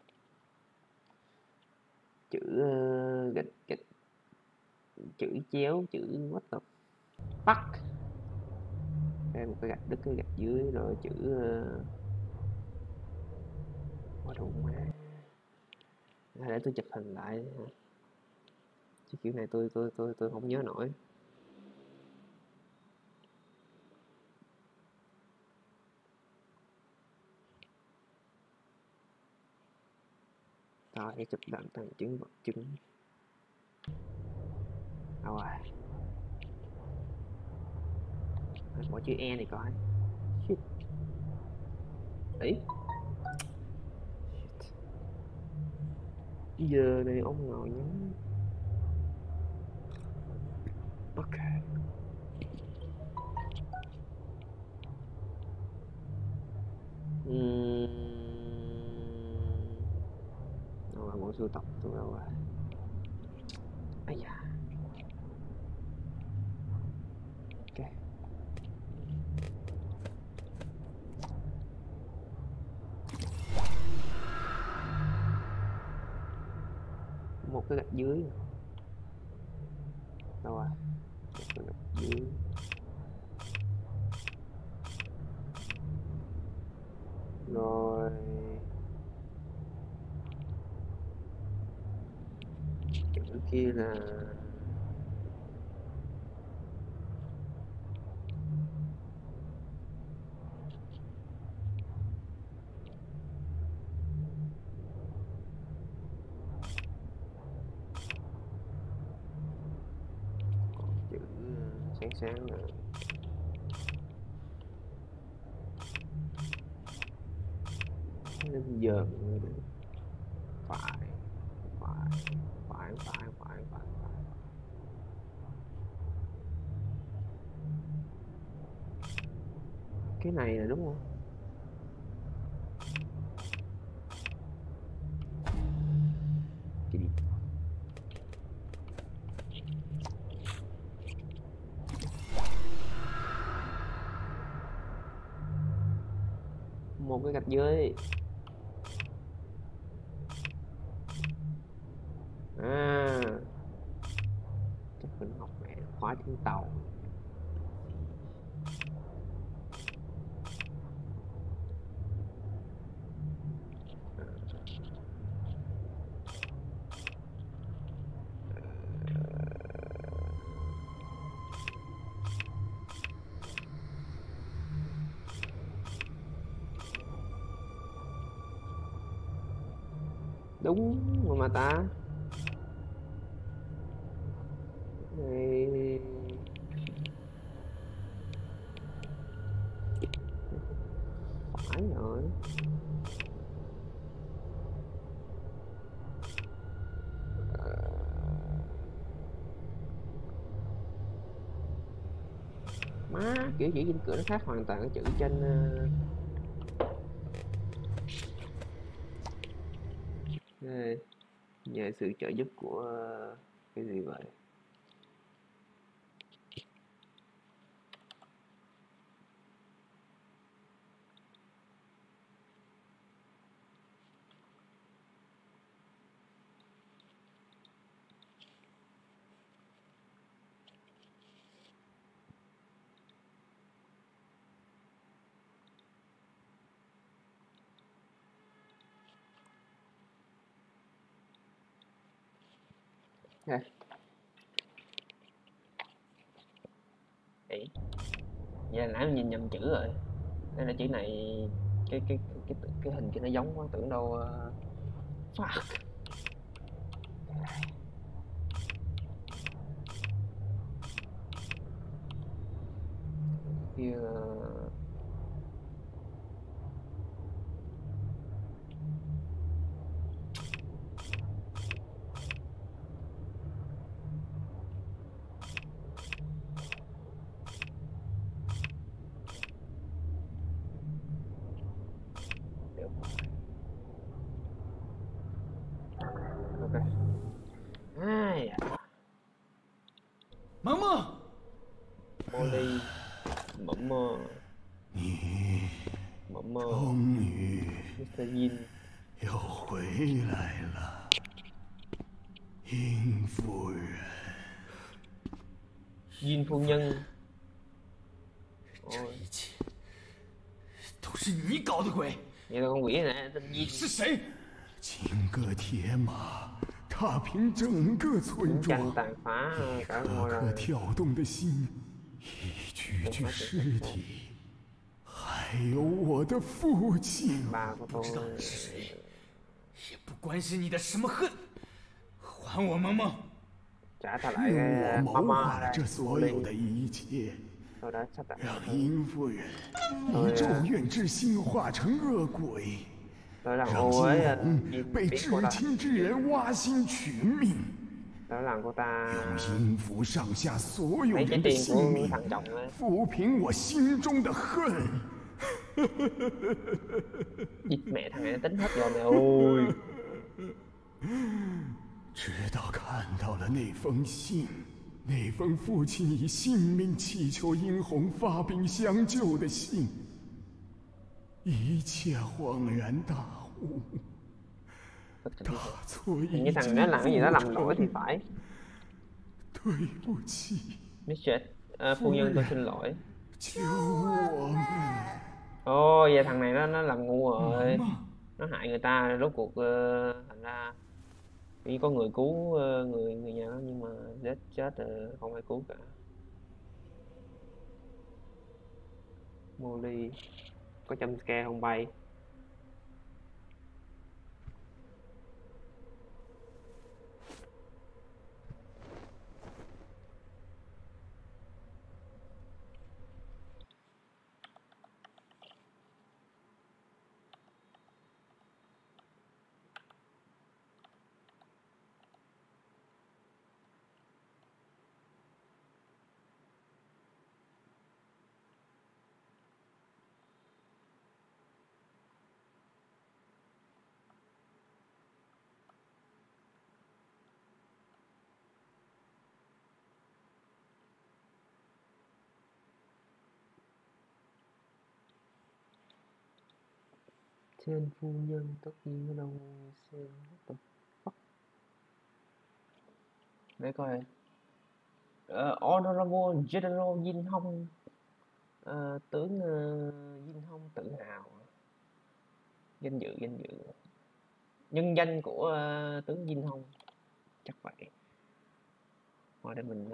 Chữ gạch chữ chéo, chữ what the fuck. Đây một cái gạch đứt cái gạch dưới rồi chữ quá đụng má. Để tôi chụp hình lại chứ kiểu này tôi không nhớ nổi. Rồi để chụp đoạn bằng chứng vật chứng. Đâu rồi? Bỏ chữ E này coi. Shit. Ý. Giờ này ông ngồi nhắn. Ok. Đâu là bộ sưu tập tôi đâu rồi? Ây da. Ok. Một cái gạch dưới. Đâu rồi? Một cái gạch dưới. Rồi chữ kia là chữ sáng là đến giờ phải. Cái này là đúng không? Cái gì? Một cái gạch dưới. Chắc mình học mẹ khóa trên tàu. Đúng rồi mà ta. Này. Phải rồi. Má, kiểu chữ trên cửa nó khác hoàn toàn cái chữ trên nhờ sự trợ giúp của cái gì vậy? Đây. Đấy. Vậy là nãy mình nhìn nhầm chữ rồi. Đây là chữ này cái hình kia nó giống quá, tưởng đâu fuck. Kia ok. Ai à. Mama， Molly mộng mơ 你 mộng mơ 终于 Mr. Yin 又回来了，殷夫人。 Yin phu nhân. 这一切都是你搞的鬼！ Vậy là con quỷ này tên 你 Yin. 是谁？金戈铁马，踏平整个村 Chiến 庄 tranh，tàn phá cả 颗 ngôi 颗 làng. 跳动的心，一具具尸体，还有我的父亲。 Bà của 不知道 tôi 你是谁，也不关心你的什么恨，还我萌萌！ trả ta 是 lại 我 cái 谋 mama 划了 đây. 这所有的一切， Tôi đã sắp đặt 让殷夫人以咒怨之心化成恶鬼， tôi làm 让 ô 金 với 红 Yin 被 biết 至 cô ta. 亲之人挖心取命， Tôi làm cô ta 用阴府上下所有 mấy cái 人的 tiền 性 của 命 thằng chồng ấy. 抚平我心中的恨。 Địt mẹ thằng này nó tính hết rồi mẹ ơi. 直到看到了那封信，那封父亲以性命祈求殷红发兵相救的信，一切恍然大悟，大错 Hình 已 như 经 thằng nó làm cái gì đó 铸 lầm lỗi thì 成。 phải. 对不起， Mr. Phu nhân tôi xin lỗi. 救我们！ Ồ, vậy thằng này nó làm ngu rồi. 妈妈， Nó hại người ta, rốt cuộc thành ra chỉ có người cứu người nhà nó, nhưng mà chết không ai cứu cả. Molly có jump scare không bay? Trên phu nhân tất nhiên ở đâu xem tập Fuck. Để coi. Honorable General Yin Hong. Tướng Yin Hong tự hào. Danh dự. nhân danh của tướng Dinh Hồng, chắc vậy. Thôi để mình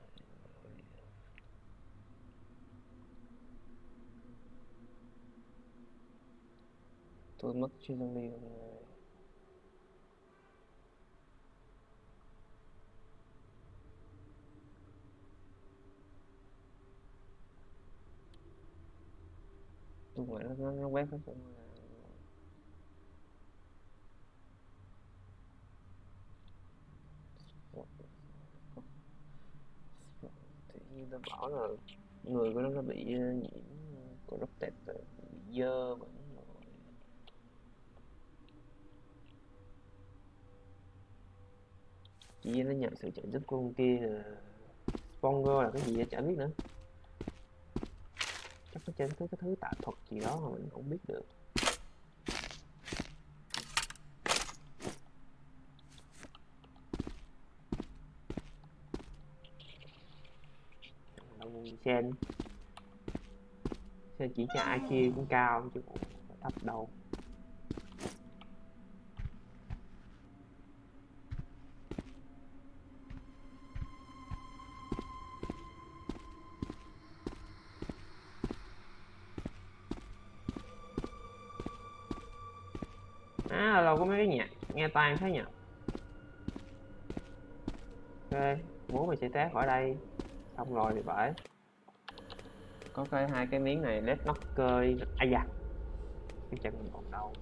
tôi mất chuyên thông đi. Tôi nghĩ nó quét hết cũng tự nhiên tôi bảo là người của nó bị nhiễm corrupted, bị dơ bẩn rồi. Chỉ nó nhận sự trợ giúp của con kia là Sponger là cái gì chả biết nữa, chắc nó trên cái thứ tạ thuật gì đó mà mình không biết được. Sen chỉ cho ai kia cũng cao chứ cũng thấp đâu. Lâu có mấy cái nhạc nghe toàn thế nhỉ. Ok, bố mình sẽ té khỏi đây xong rồi thì phải có cái hai cái miếng này led knocker. Ai da, cái chân mình còn đâu.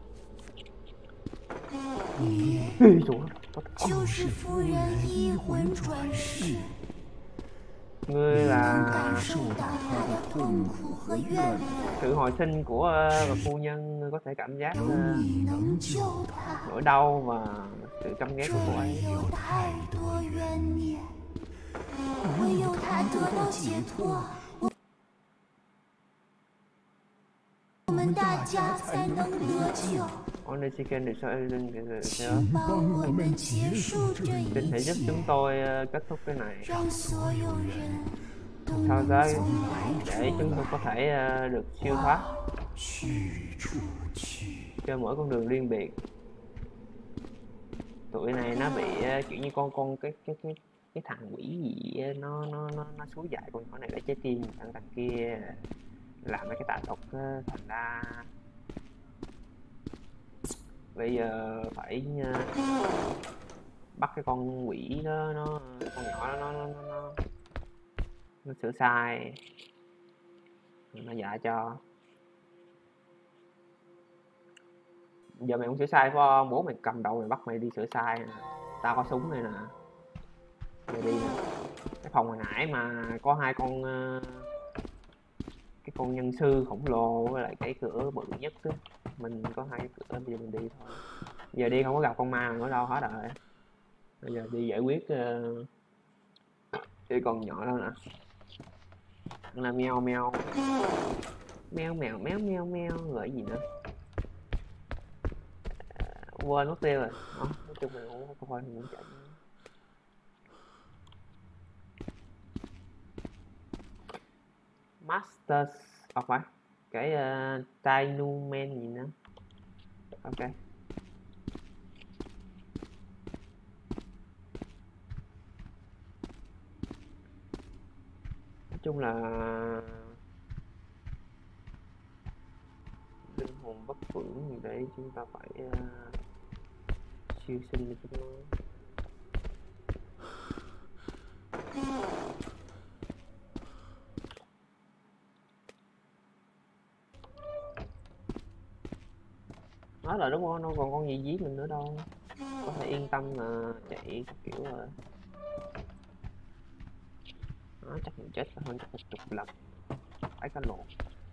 就是夫人一魂转世， Ngươi là 感受到他的痛苦和怨愤， sự hồi sinh của bà phu nhân. Ngươi có thể cảm giác 你能救他， nỗi đau và sự căm ghét của cô 这 ấy. 里有太多怨念，唯有他得到解脱，我们大家才能得救。 Only chicken được sao Ellen được 请帮我们结束这 Xin 一 hãy giúp 切， chúng tôi kết thúc cái này 让所有人都 sao 能 tới 从来 để chúng tôi có thể được siêu thoát 去处去。 cho mỗi con đường riêng biệt. Tụi này nó bị kiểu như con cái thằng quỷ gì á, nó xúi dại con nhỏ này để trái tim thằng kia làm mấy cái tà thuật á, thành ra bây giờ phải bắt cái con quỷ đó, con nhỏ đó, nó sửa sai, nó dạy cho. Giờ mày không sửa sai phải không? Bố mày cầm đầu mày bắt mày đi sửa sai nè. Tao có súng này nè. Mày đi nè. Cái phòng hồi nãy mà có hai con cái con nhân sư khổng lồ với lại cái cửa bự nhất á. Mình có hai cái cửa, bây giờ mình đi thôi. Giờ đi không có gặp con ma nữa đâu hết rồi. Bây giờ đi giải quyết cái con nhỏ đó nè. Là meo meo. Meo mèo méo meo meo gọi gì nữa. Quên mất tiêu rồi. Nói chung là không phải muốn chạy. Masters phải cái Dinoman gì nữa. Ok. Nói chung là linh hồn bất phưởng gì đấy chúng ta phải siêu sinh cho nó. Nói là đúng không, nó còn con gì giết mình nữa đâu, có thể yên tâm là chạy các kiểu rồi. Nó chắc mình chết hơn chắc 10 lần. Phải cá lộn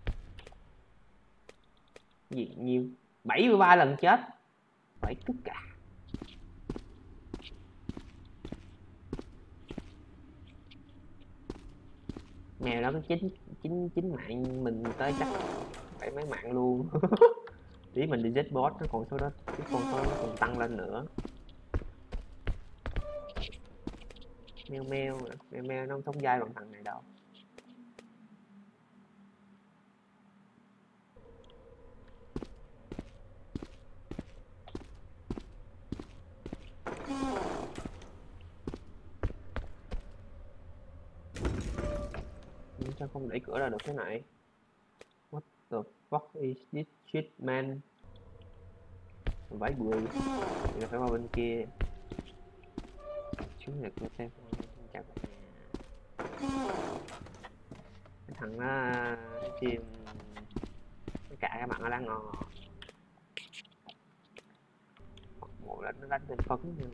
gì nhiêu 73 lần chết phải tất cả. Mèo nó có chín mạng mình tới chắc phải mấy mạng luôn. Tí mình đi giết boss nó còn số đó, cái con số nó còn tăng lên nữa. Meo meo nó không sống dai bằng thằng này đâu. Sao không đẩy cửa ra được thế này? What the fuck is this shit man? Vãi bưởi. Mình phải qua bên kia. Xuống được xem chào cả nhà. Cái thằng nó chim cả các bạn nó đang ngon. Một là nó đánh tên phấn như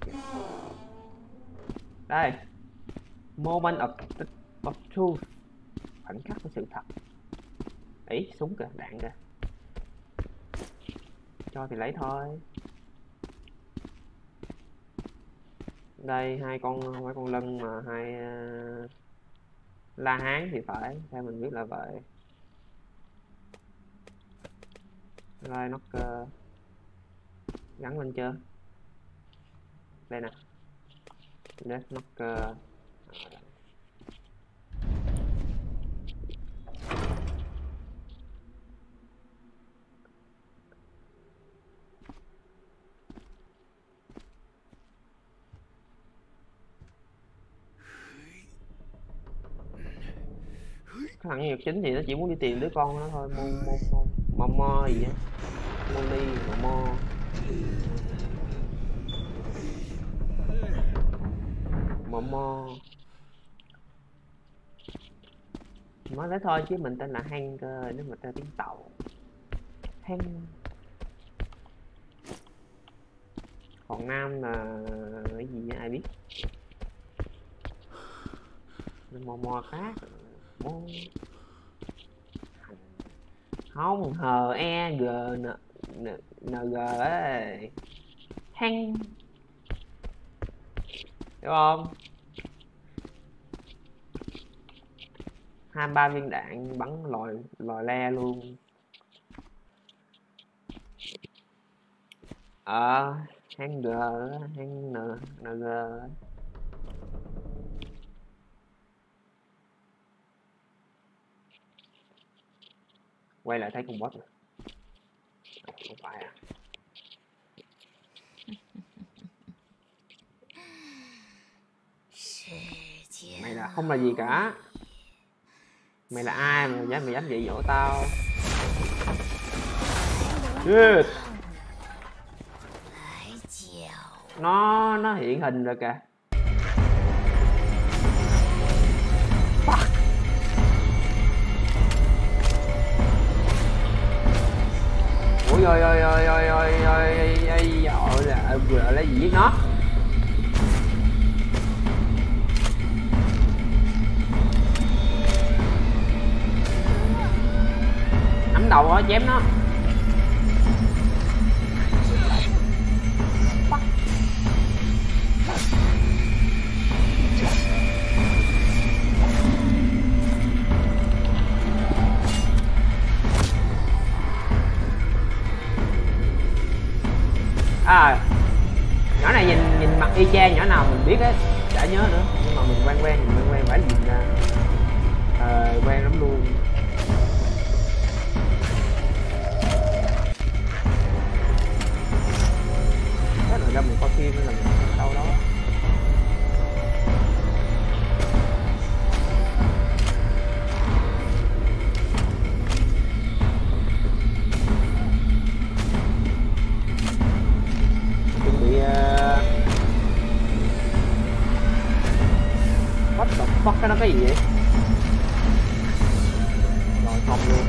đây. Moment of truth. Khoảnh khắc của sự thật. Ý súng kìa, đạn kìa. Cho thì lấy thôi. Đây hai con lân mà hai La Hán thì phải, theo mình biết là vậy. Rồi knocker gắn lên chưa? Đây nè. Death knocker. Cái thằng nhân vật chính thì nó chỉ muốn đi tìm đứa con nó thôi. Mo gì á, Molly, Mo nói thế thôi chứ mình tên là Hang cơ, nếu mà tên tiếng Tàu Hang. Còn nam là cái gì ai biết. Mo khác không HEGNG ấy. Hang hiểu không? 23 viên đạn bắn lòi le luôn. Hang G, hang NG. Quay lại thấy con boss này. Không phải à? Mày là không là gì cả. Mày là ai mà mày dám dạy dỗ tao? Shit. Nó hiện hình rồi kìa. Fuck. Ôi vừa lấy gì giết nó. Nắm đầu nó chém nó. Nhỏ này nhìn mặt y chang nhỏ nào mình biết á, chả nhớ nữa, nhưng mà mình quen phải nhìn ra. Quen lắm luôn. Thế là ra mình coi phim là mình đâu đó. What the fuck, cái đó cái gì vậy? Rồi không luôn.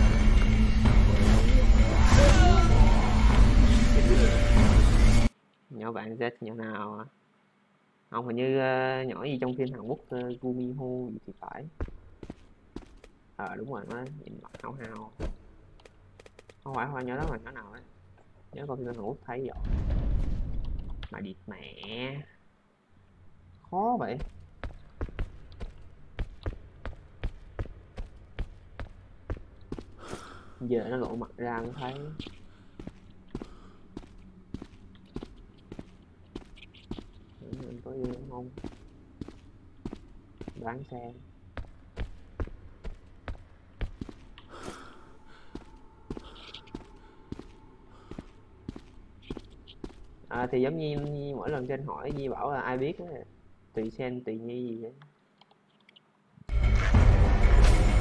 Nhỏ bạn Z nhỏ nào à? Không, hình như nhỏ gì trong phim Hàn Quốc Gumiho gì thì phải. Đúng rồi, nó nhìn mặt hao hao. Không phải nhỏ đó mà nhỏ nào ấy. Nhớ coi phim Hàn Quốc thấy rồi. Mà địt mẹ. Khó vậy. Giờ nó lộ mặt ra mới thấy. Mình có gì không? Đoán xem. Thì giống như mỗi lần trên hỏi Nhi bảo là ai biết á, tùy sen tùy nhi gì vậy.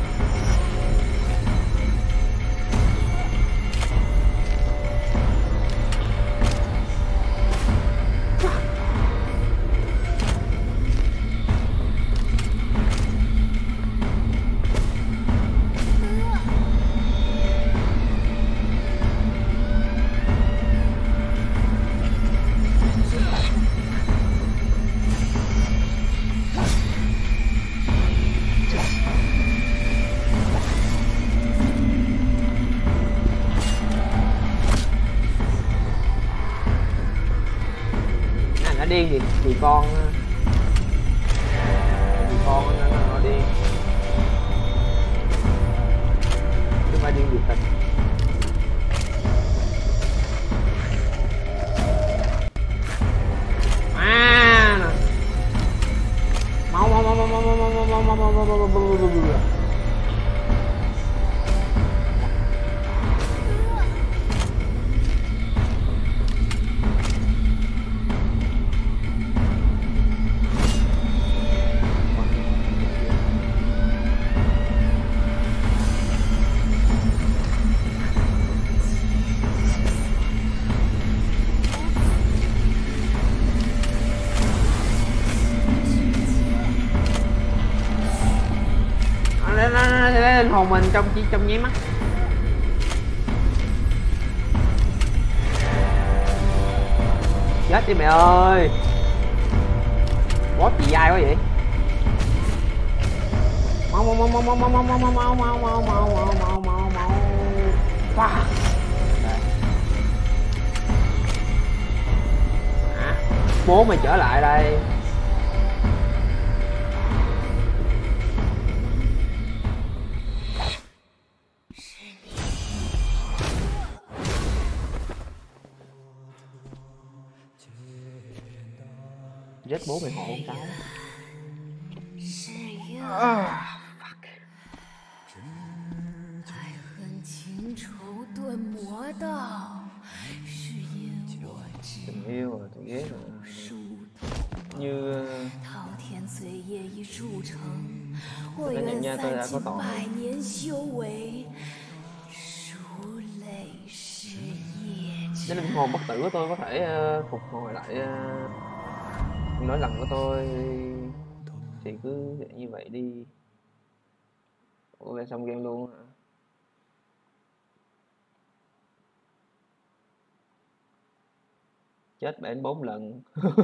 điên thì con nó điên chứ không phải điên vì tình. Mau. Nó lên hồn mình trong nháy mắt. Chết đi mẹ ơi, boss gì dai quá vậy. Mau wow. Bố mày trở lại đây. Giết bố mày hộ con cháu. Fuck. 爱恨情仇断魔道，是因我执 Tình yêu rồi, tôi ghét rồi. 殊 Như 滔天罪业已铸成，我 cái 愿 nhận nha, tôi đã 散 có 尽 tội. 百年修为，如泪是业 Nếu linh hồn bất tử của tôi có thể phục hồi lại nỗi lầm của tôi thì cứ để như vậy đi. Ủa xong game luôn hả? Chết bển 4 lần.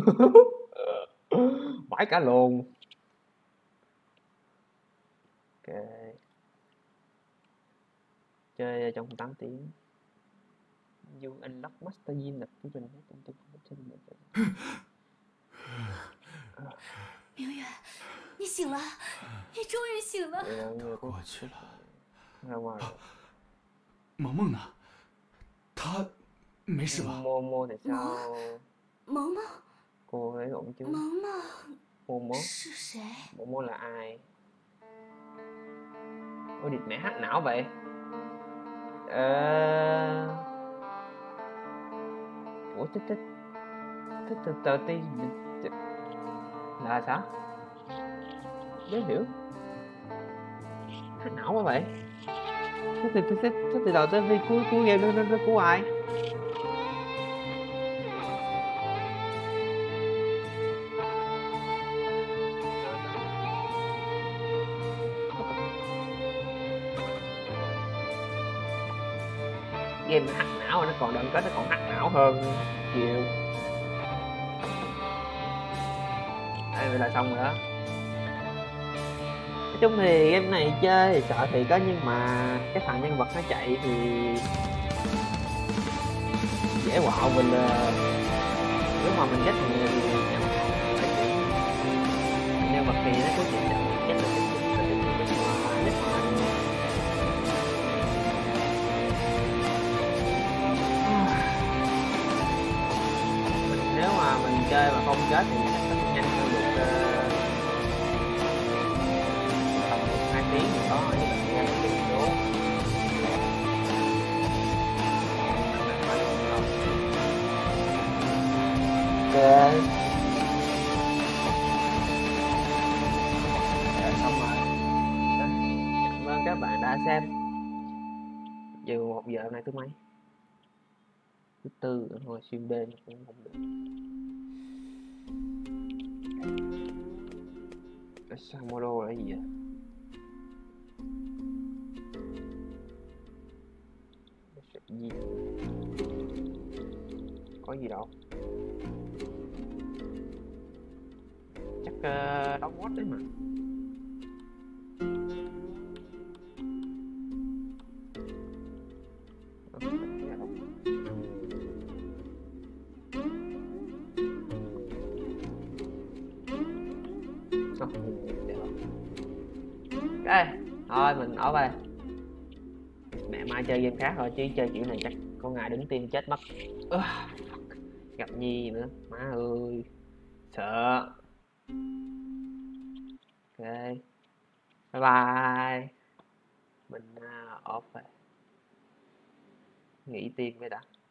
Vãi cả lồn. Ok. Chơi trong 8 tiếng. You unlock Master Yin là cái trình hết. 明远，你醒了，你终于醒了。 过去了。 ra ngoài rồi. 萌萌呢？她没事吧？ Momo thì sao? 萌萌， Cô ấy ổn chứ? 萌萌 Momo 是谁？ Momo là ai? Ôi địt mẹ hack não vậy. Ủa chết tờ ti là sao? Dễ hiểu. Hack não quá vậy. Thế từ đầu tới cuối game nó của ai? Game nó hack não, nó còn đơn kết nó còn hack não hơn nhiều. Đây vậy là xong rồi đó. Nói chung thì game này chơi thì sợ thì có, nhưng mà cái thằng nhân vật nó chạy thì dễ quạo mình là nếu mà mình chết thì nhân vật thì nó có chuyện chậm chết là nếu mà mình chơi mà không chết thì chắc chắn nhanh hơn được tầm 2 tiếng thì có như là nhanh được số. Ok. Rồi xong rồi. Đó. Cảm ơn các bạn đã xem. Giờ 1 giờ này thứ mấy? Thứ tư thôi, xuyên đêm cũng không được. Samodo là gì vậy? Gì? Có gì đâu. Chắc đóng boss đấy mà. Ê, thôi mình ở đây. Mẹ mai chơi game khác thôi chứ chơi kiểu này chắc có ngày đứng tim chết mất. Gặp Nhi nữa, má ơi, sợ. Ok, bye bye. Mình off rồi, nghỉ tim cái đã.